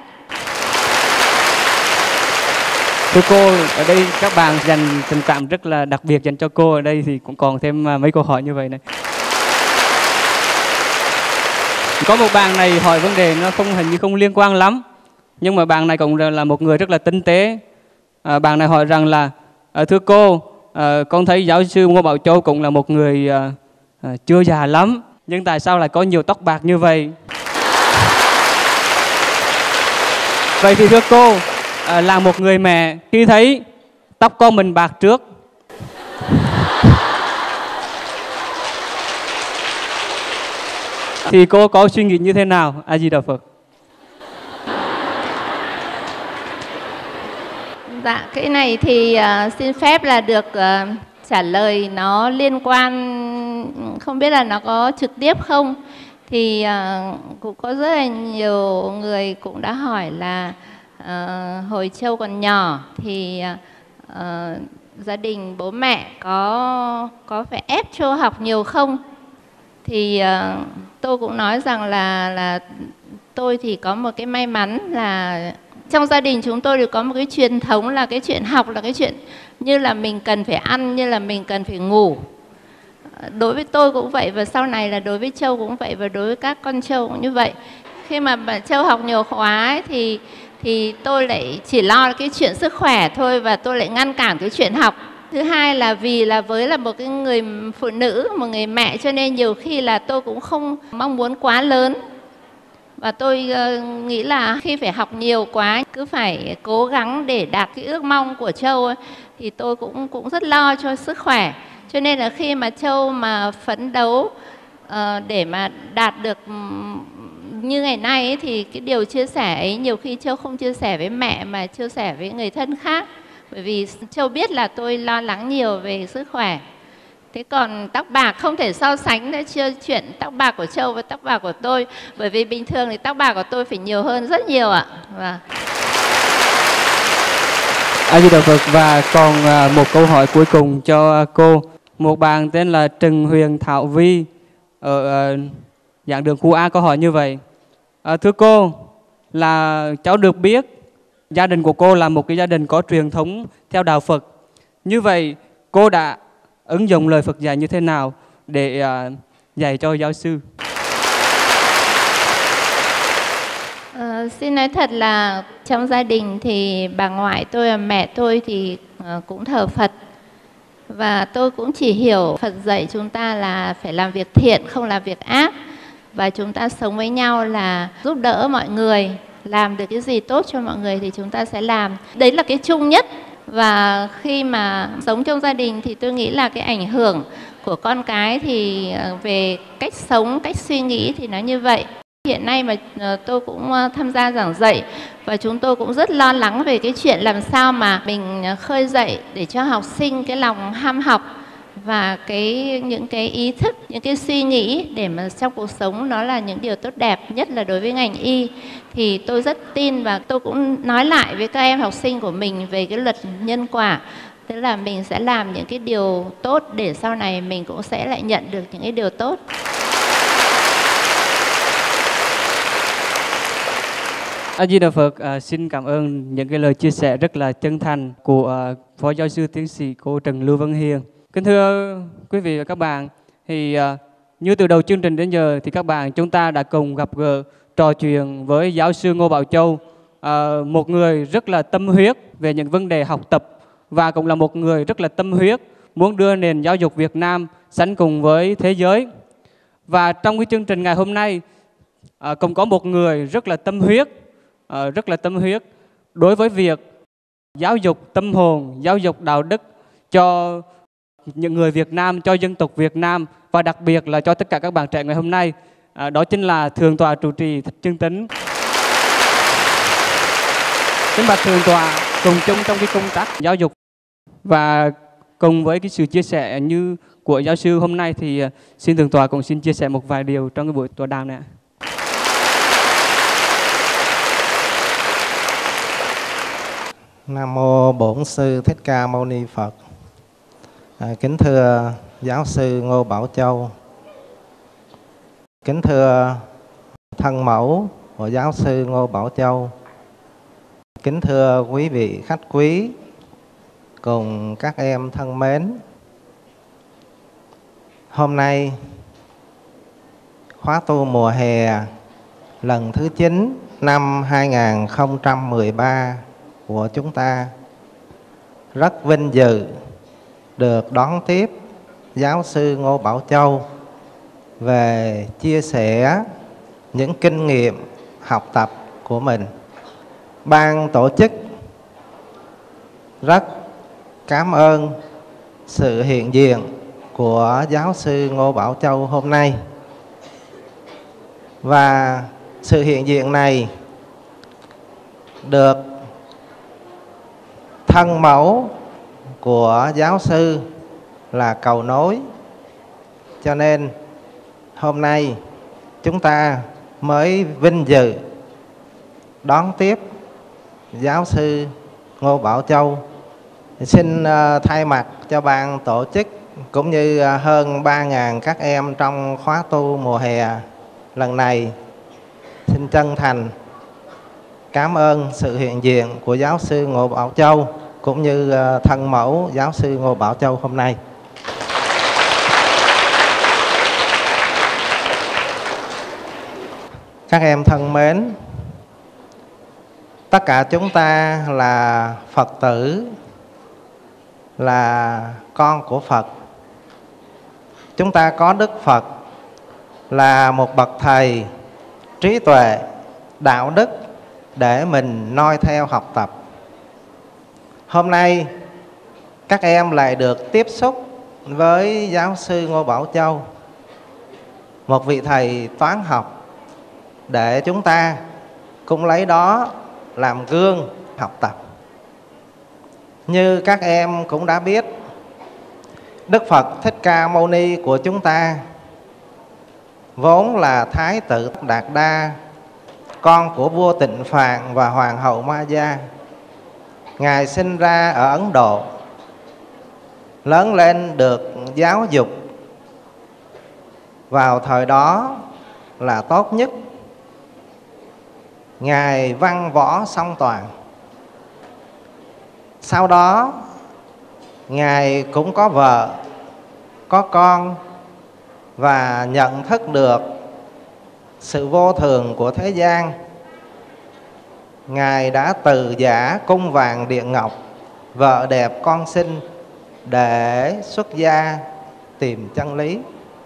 Thưa cô, ở đây các bạn dành tình cảm rất là đặc biệt dành cho cô. Ở đây thì cũng còn thêm mấy câu hỏi như vậy này. Có một bạn này hỏi vấn đề nó hình như không liên quan lắm, nhưng mà bạn này cũng là một người rất là tinh tế. Bạn này hỏi rằng là thưa cô, con thấy giáo sư Ngô Bảo Châu cũng là một người chưa già lắm, nhưng tại sao lại có nhiều tóc bạc như vậy? Vậy thì thưa cô, là một người mẹ, khi thấy tóc con mình bạc trước thì cô có suy nghĩ như thế nào? A Di Đà Phật. Dạ, cái này thì xin phép là được trả lời nó liên quan, không biết là nó có trực tiếp không. Thì cũng có rất là nhiều người cũng đã hỏi là hồi Châu còn nhỏ thì gia đình bố mẹ có phải ép Châu học nhiều không? Thì tôi cũng nói rằng là tôi thì có một cái may mắn là trong gia đình chúng tôi đều có một cái truyền thống là cái chuyện học là cái chuyện như là mình cần phải ăn, như là mình cần phải ngủ. Đối với tôi cũng vậy, và sau này là đối với Châu cũng vậy, và đối với các con Châu cũng như vậy. Khi mà Châu học nhiều khóa ấy, thì tôi lại chỉ lo cái chuyện sức khỏe thôi, và tôi lại ngăn cản cái chuyện học. Thứ hai là vì là với một cái người phụ nữ, một người mẹ, cho nên nhiều khi là tôi cũng không mong muốn quá lớn. Và tôi nghĩ là khi phải học nhiều quá, cứ phải cố gắng để đạt cái ước mong của Châu ấy, thì tôi cũng rất lo cho sức khỏe. Cho nên là khi mà Châu mà phấn đấu để mà đạt được như ngày nay ấy, thì cái điều chia sẻ ấy nhiều khi Châu không chia sẻ với mẹ mà chia sẻ với người thân khác. Bởi vì Châu biết là tôi lo lắng nhiều về sức khỏe. Thế còn tóc bạc không thể so sánh đấy, chưa chuyện tóc bạc của Châu với tóc bạc của tôi. Bởi vì bình thường thì tóc bạc của tôi phải nhiều hơn rất nhiều ạ. A Di Đà Phật. Và còn một câu hỏi cuối cùng cho cô. Một bạn tên là Trần Huyền Thảo Vi ở giảng đường khu A có hỏi như vậy. Thưa cô, là cháu được biết gia đình của cô là một cái gia đình có truyền thống theo đạo Phật. Như vậy cô đã ứng dụng lời Phật dạy như thế nào để dạy cho giáo sư? Xin nói thật là trong gia đình thì bà ngoại tôi và mẹ tôi thì cũng thờ Phật. Và tôi cũng chỉ hiểu Phật dạy chúng ta là phải làm việc thiện, không làm việc ác. Và chúng ta sống với nhau là giúp đỡ mọi người, làm được cái gì tốt cho mọi người thì chúng ta sẽ làm. Đấy là cái chung nhất. Và khi mà sống trong gia đình thì tôi nghĩ là cái ảnh hưởng của con cái thì về cách sống, cách suy nghĩ thì nó như vậy. Hiện nay mà tôi cũng tham gia giảng dạy và chúng tôi cũng rất lo lắng về cái chuyện làm sao mà mình khơi dậy để cho học sinh cái lòng ham học và những cái ý thức, những cái suy nghĩ để mà trong cuộc sống nó là những điều tốt đẹp, nhất là đối với ngành y. Thì tôi rất tin và tôi cũng nói lại với các em học sinh của mình về cái luật nhân quả. Tức là mình sẽ làm những cái điều tốt để sau này mình cũng sẽ lại nhận được những cái điều tốt. A Di Đà Phật. Xin cảm ơn những cái lời chia sẻ rất là chân thành của Phó Giáo sư Tiến sĩ cô Trần Lưu Văn Hiền. Kính thưa quý vị và các bạn, thì như từ đầu chương trình đến giờ thì các bạn chúng ta đã cùng gặp gỡ trò chuyện với giáo sư Ngô Bảo Châu, một người rất là tâm huyết về những vấn đề học tập và cũng là một người rất là tâm huyết muốn đưa nền giáo dục Việt Nam sánh cùng với thế giới. Và trong cái chương trình ngày hôm nay cũng có một người rất là tâm huyết đối với việc giáo dục tâm hồn, giáo dục đạo đức cho những người Việt Nam, cho dân tộc Việt Nam và đặc biệt là cho tất cả các bạn trẻ ngày hôm nay. Đó chính là Thượng tọa trụ trì Thích Trương Tính. Kính bạch Thượng tọa, cùng chung trong cái công tác giáo dục và cùng với cái sự chia sẻ như của giáo sư hôm nay thì xin Thượng tọa cũng xin chia sẻ một vài điều trong cái buổi tọa đàm này. Nam mô Bổn Sư Thích Ca Mâu Ni Phật. Kính thưa giáo sư Ngô Bảo Châu, kính thưa thân mẫu của giáo sư Ngô Bảo Châu, kính thưa quý vị khách quý cùng các em thân mến. Hôm nay khóa tu mùa hè lần thứ 9 năm 2013 của chúng ta rất vinh dự được đón tiếp giáo sư Ngô Bảo Châu về chia sẻ những kinh nghiệm học tập của mình. Ban tổ chức rất cảm ơn sự hiện diện của giáo sư Ngô Bảo Châu hôm nay. Và sự hiện diện này được thân mẫu của giáo sư là cầu nối. Cho nên hôm nay chúng ta mới vinh dự đón tiếp giáo sư Ngô Bảo Châu. Xin thay mặt cho ban tổ chức cũng như hơn 3.000 các em trong khóa tu mùa hè lần này, xin chân thành cảm ơn sự hiện diện của giáo sư Ngô Bảo Châu cũng như thân mẫu giáo sư Ngô Bảo Châu hôm nay. Các em thân mến, tất cả chúng ta là Phật tử, là con của Phật. Chúng ta có Đức Phật là một bậc thầy trí tuệ, đạo đức để mình noi theo học tập. Hôm nay các em lại được tiếp xúc với giáo sư Ngô Bảo Châu, một vị thầy toán học, để chúng ta cũng lấy đó làm gương học tập. Như các em cũng đã biết, Đức Phật Thích Ca Mâu Ni của chúng ta vốn là Thái tử Đạt Đa, con của vua Tịnh Phạn và hoàng hậu Ma Gia. Ngài sinh ra ở Ấn Độ, lớn lên được giáo dục vào thời đó là tốt nhất. Ngài văn võ song toàn. Sau đó Ngài cũng có vợ, có con và nhận thức được sự vô thường của thế gian. Ngài đã từ giã cung vàng điện ngọc, vợ đẹp con xinh, để xuất gia tìm chân lý.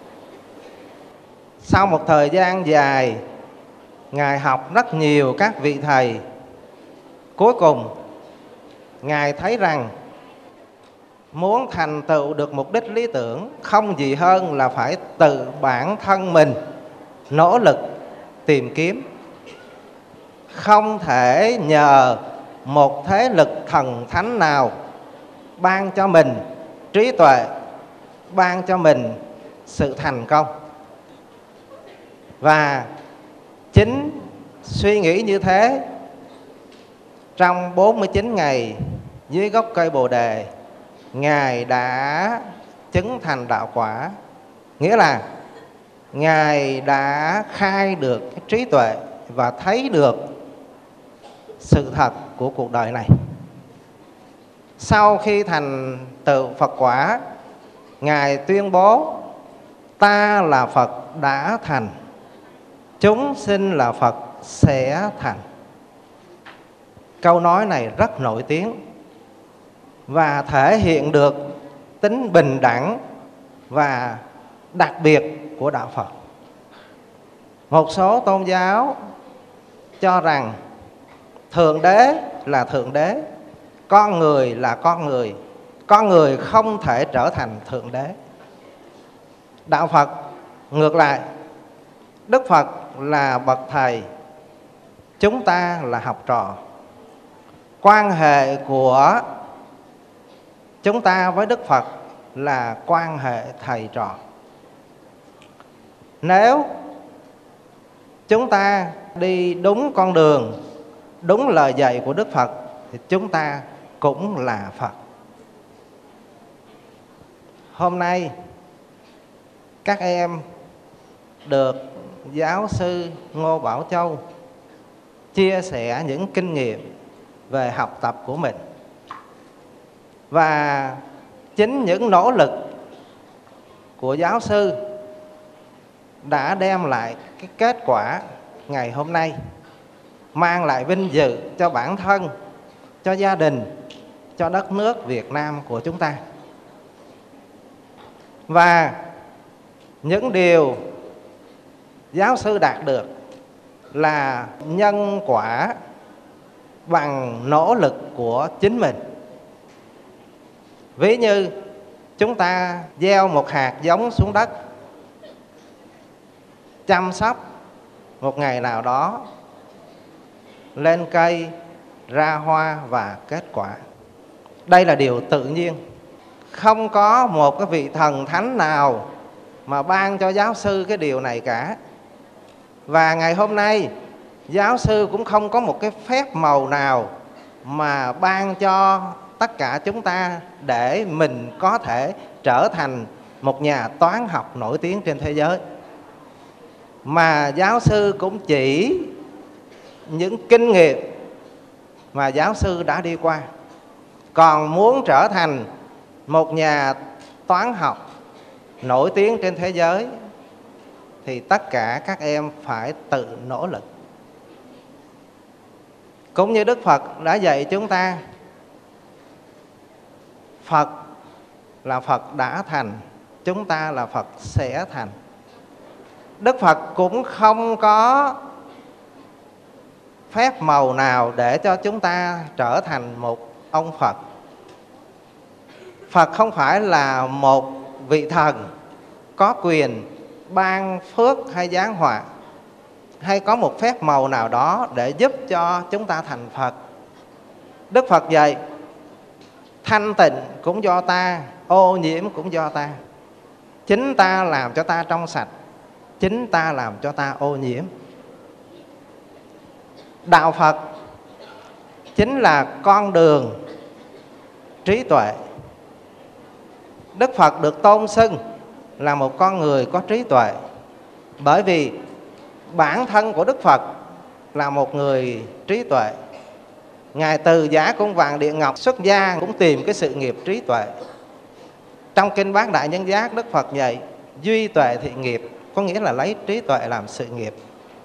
Sau một thời gian dài, Ngài học rất nhiều các vị thầy. Cuối cùng Ngài thấy rằng muốn thành tựu được mục đích lý tưởng không gì hơn là phải tự bản thân mình nỗ lực tìm kiếm. Không thể nhờ một thế lực thần thánh nào ban cho mình trí tuệ, ban cho mình sự thành công. Và chính suy nghĩ như thế, trong 49 ngày dưới gốc cây Bồ Đề, Ngài đã chứng thành đạo quả. Nghĩa là Ngài đã khai được cái trí tuệ và thấy được sự thật của cuộc đời này. Sau khi thành tựu Phật quả, Ngài tuyên bố: ta là Phật đã thành, chúng sinh là Phật sẽ thành. Câu nói này rất nổi tiếng và thể hiện được tính bình đẳng và đặc biệt của đạo Phật. Một số tôn giáo cho rằng Thượng Đế là Thượng Đế, con người là con người không thể trở thành Thượng Đế. Đạo Phật ngược lại, Đức Phật là bậc thầy, chúng ta là học trò. Quan hệ của chúng ta với Đức Phật là quan hệ thầy trò. Nếu chúng ta đi đúng con đường, đúng lời dạy của Đức Phật, thì chúng ta cũng là Phật. Hôm nay các em được giáo sư Ngô Bảo Châu chia sẻ những kinh nghiệm về học tập của mình. Và chính những nỗ lực của giáo sư đã đem lại cái kết quả ngày hôm nay, mang lại vinh dự cho bản thân, cho gia đình, cho đất nước Việt Nam của chúng ta. Và những điều giáo sư đạt được là nhân quả bằng nỗ lực của chính mình. Ví như chúng ta gieo một hạt giống xuống đất, chăm sóc, một ngày nào đó lên cây, ra hoa và kết quả. Đây là điều tự nhiên. Không có một cái vị thần thánh nào mà ban cho giáo sư cái điều này cả. Và ngày hôm nay giáo sư cũng không có một cái phép màu nào mà ban cho tất cả chúng ta để mình có thể trở thành một nhà toán học nổi tiếng trên thế giới. Mà giáo sư cũng chỉ những kinh nghiệm mà giáo sư đã đi qua. Còn muốn trở thành một nhà toán học nổi tiếng trên thế giới thì tất cả các em phải tự nỗ lực. Cũng như Đức Phật đã dạy chúng ta, Phật là Phật đã thành, chúng ta là Phật sẽ thành. Đức Phật cũng không có phép màu nào để cho chúng ta trở thành một ông Phật. Phật không phải là một vị thần có quyền ban phước hay giáng họa, hay có một phép màu nào đó để giúp cho chúng ta thành Phật. Đức Phật dạy thanh tịnh cũng do ta, ô nhiễm cũng do ta. Chính ta làm cho ta trong sạch, chính ta làm cho ta ô nhiễm. Đạo Phật chính là con đường trí tuệ. Đức Phật được tôn xưng là một con người có trí tuệ, bởi vì bản thân của Đức Phật là một người trí tuệ. Ngài từ giá cung vàng địa ngọc xuất gia cũng tìm cái sự nghiệp trí tuệ. Trong kinh Bát Đại Nhân Giác, Đức Phật dạy duy tuệ thị nghiệp, có nghĩa là lấy trí tuệ làm sự nghiệp.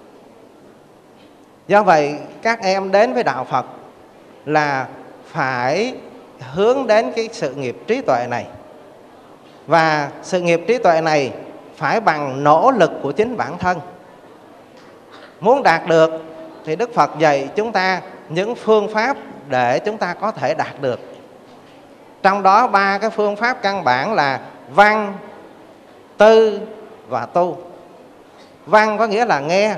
Do vậy các em đến với đạo Phật là phải hướng đến cái sự nghiệp trí tuệ này. Và sự nghiệp trí tuệ này phải bằng nỗ lực của chính bản thân. Muốn đạt được thì Đức Phật dạy chúng ta những phương pháp để chúng ta có thể đạt được. Trong đó 3 cái phương pháp căn bản là văn, tư và tu. Văn có nghĩa là nghe.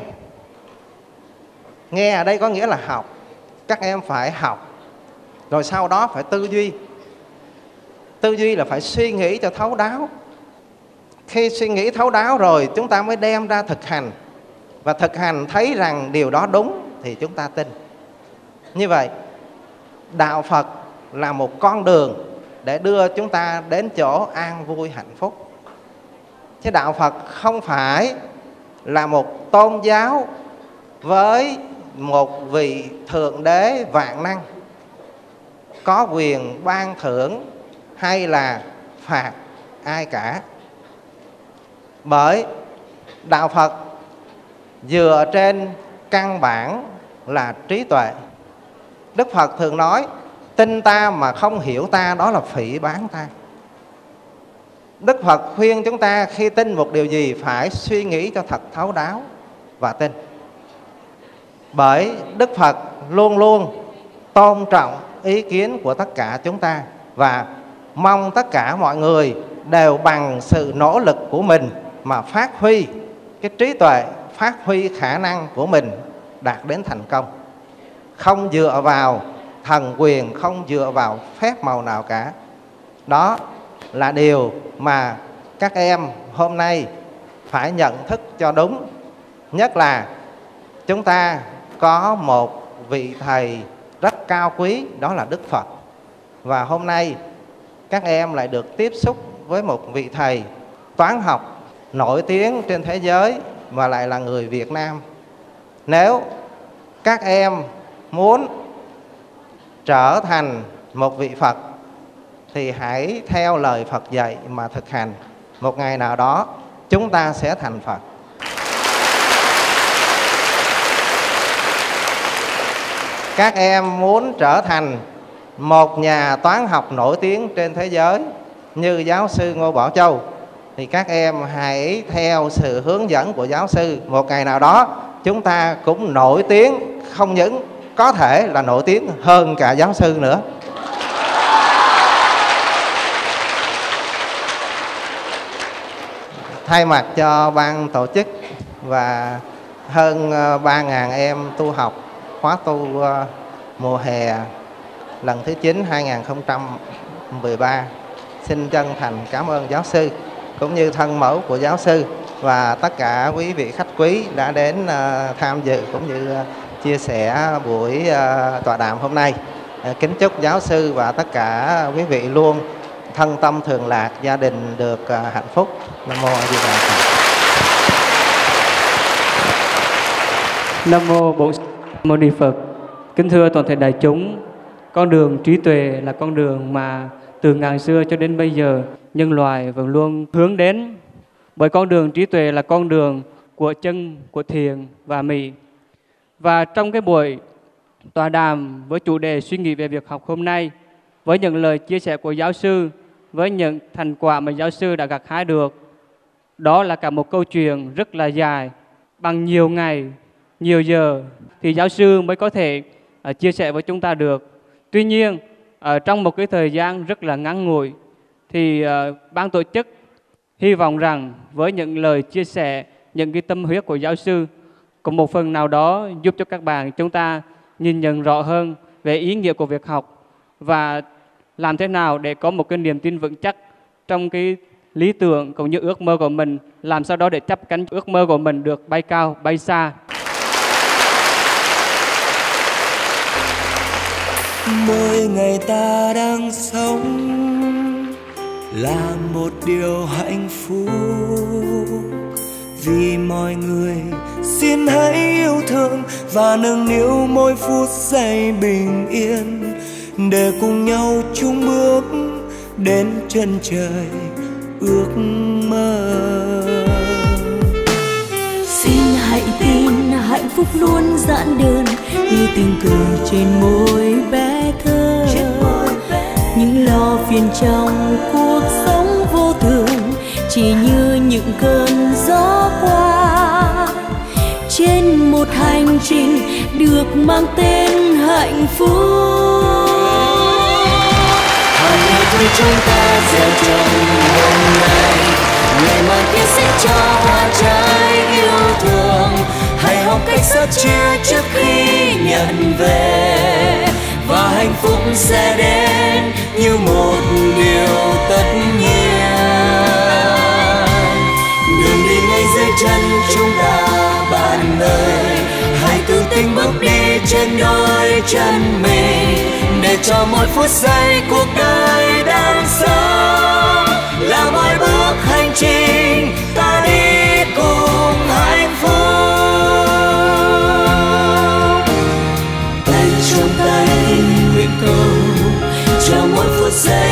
Nghe ở đây có nghĩa là học. Các em phải học, rồi sau đó phải tư duy. Tư duy là phải suy nghĩ cho thấu đáo. Khi suy nghĩ thấu đáo rồi chúng ta mới đem ra thực hành. Và thực hành thấy rằng điều đó đúng thì chúng ta tin. Như vậy đạo Phật là một con đường để đưa chúng ta đến chỗ an vui hạnh phúc. Chứ đạo Phật không phải là một tôn giáo với một vị thượng đế vạn năng có quyền ban thưởng hay là phạt ai cả. Bởi đạo Phật dựa trên căn bản là trí tuệ. Đức Phật thường nói tin ta mà không hiểu ta, đó là phỉ báng ta. Đức Phật khuyên chúng ta khi tin một điều gì phải suy nghĩ cho thật thấu đáo và tin. Bởi Đức Phật luôn luôn tôn trọng ý kiến của tất cả chúng ta và mong tất cả mọi người đều bằng sự nỗ lực của mình mà phát huy cái trí tuệ, phát huy khả năng của mình đạt đến thành công. Không dựa vào thần quyền, không dựa vào phép màu nào cả. Đó là điều mà các em hôm nay phải nhận thức cho đúng. Nhất là chúng ta có một vị thầy rất cao quý, đó là Đức Phật. Và hôm nay các em lại được tiếp xúc với một vị thầy toán học nổi tiếng trên thế giới và lại là người Việt Nam. Nếu các em muốn trở thành một vị Phật thì hãy theo lời Phật dạy mà thực hành. Một ngày nào đó chúng ta sẽ thành Phật. Các em muốn trở thành một nhà toán học nổi tiếng trên thế giới như giáo sư Ngô Bảo Châu thì các em hãy theo sự hướng dẫn của giáo sư. Một ngày nào đó chúng ta cũng nổi tiếng, không những có thể là nổi tiếng hơn cả giáo sư nữa. Thay mặt cho ban tổ chức và hơn 3.000 em tu học khóa tu mùa hè lần thứ 9 2013, xin chân thành cảm ơn giáo sư cũng như thân mẫu của giáo sư và tất cả quý vị khách quý đã đến tham dự cũng như chia sẻ buổi tọa đàm hôm nay. Kính chúc giáo sư và tất cả quý vị luôn thân tâm thường lạc, gia đình được hạnh phúc. Nam mô A Di Đà Phật. Nam mô Bổn Sư Mâu Ni Phật. Kính thưa toàn thể đại chúng, con đường trí tuệ là con đường mà từ ngàn xưa cho đến bây giờ nhân loại vẫn luôn hướng đến. Bởi con đường trí tuệ là con đường của chân, của thiền và mỹ. Và trong cái buổi tọa đàm với chủ đề suy nghĩ về việc học hôm nay, với những lời chia sẻ của giáo sư, với những thành quả mà giáo sư đã gặt hái được, đó là cả một câu chuyện rất là dài, bằng nhiều ngày, nhiều giờ thì giáo sư mới có thể chia sẻ với chúng ta được. Tuy nhiên, trong một cái thời gian rất là ngắn ngủi, thì ban tổ chức hy vọng rằng với những lời chia sẻ, những cái tâm huyết của giáo sư, có một phần nào đó giúp cho các bạn chúng ta nhìn nhận rõ hơn về ý nghĩa của việc học và làm thế nào để có một cái niềm tin vững chắc trong cái lý tưởng cũng như ước mơ của mình, làm sao đó để chắp cánh ước mơ của mình được bay cao, bay xa. Mỗi ngày ta đang sống là một điều hạnh phúc, vì mọi người xin hãy yêu thương và nâng niu mỗi phút giây bình yên, để cùng nhau chung bước đến chân trời ước mơ. Xin hãy tin hạnh phúc luôn giản đơn như tiếng cười trên môi bé thơ. Những lo phiền trong cuộc sống vô thường chỉ như những cơn gió qua, trên một hành trình được mang tên hạnh phúc. Hằng ngày vui chúng ta gieo trồng hôm nay, ngày mai kia sẽ cho hoa trái yêu thương. Hãy học cách sớt chia trước khi nhận về, và hạnh phúc sẽ đến như một điều tất nhiên. Đường đi ngay dưới chân chúng ta bạn ơi, hãy tự tin bước đi trên đôi chân mình, để cho mỗi phút giây cuộc đời đang sống là mỗi bước hành trình ta đi cùng hạnh phúc. Tay trong tay nguyện cầu cho mỗi phút giây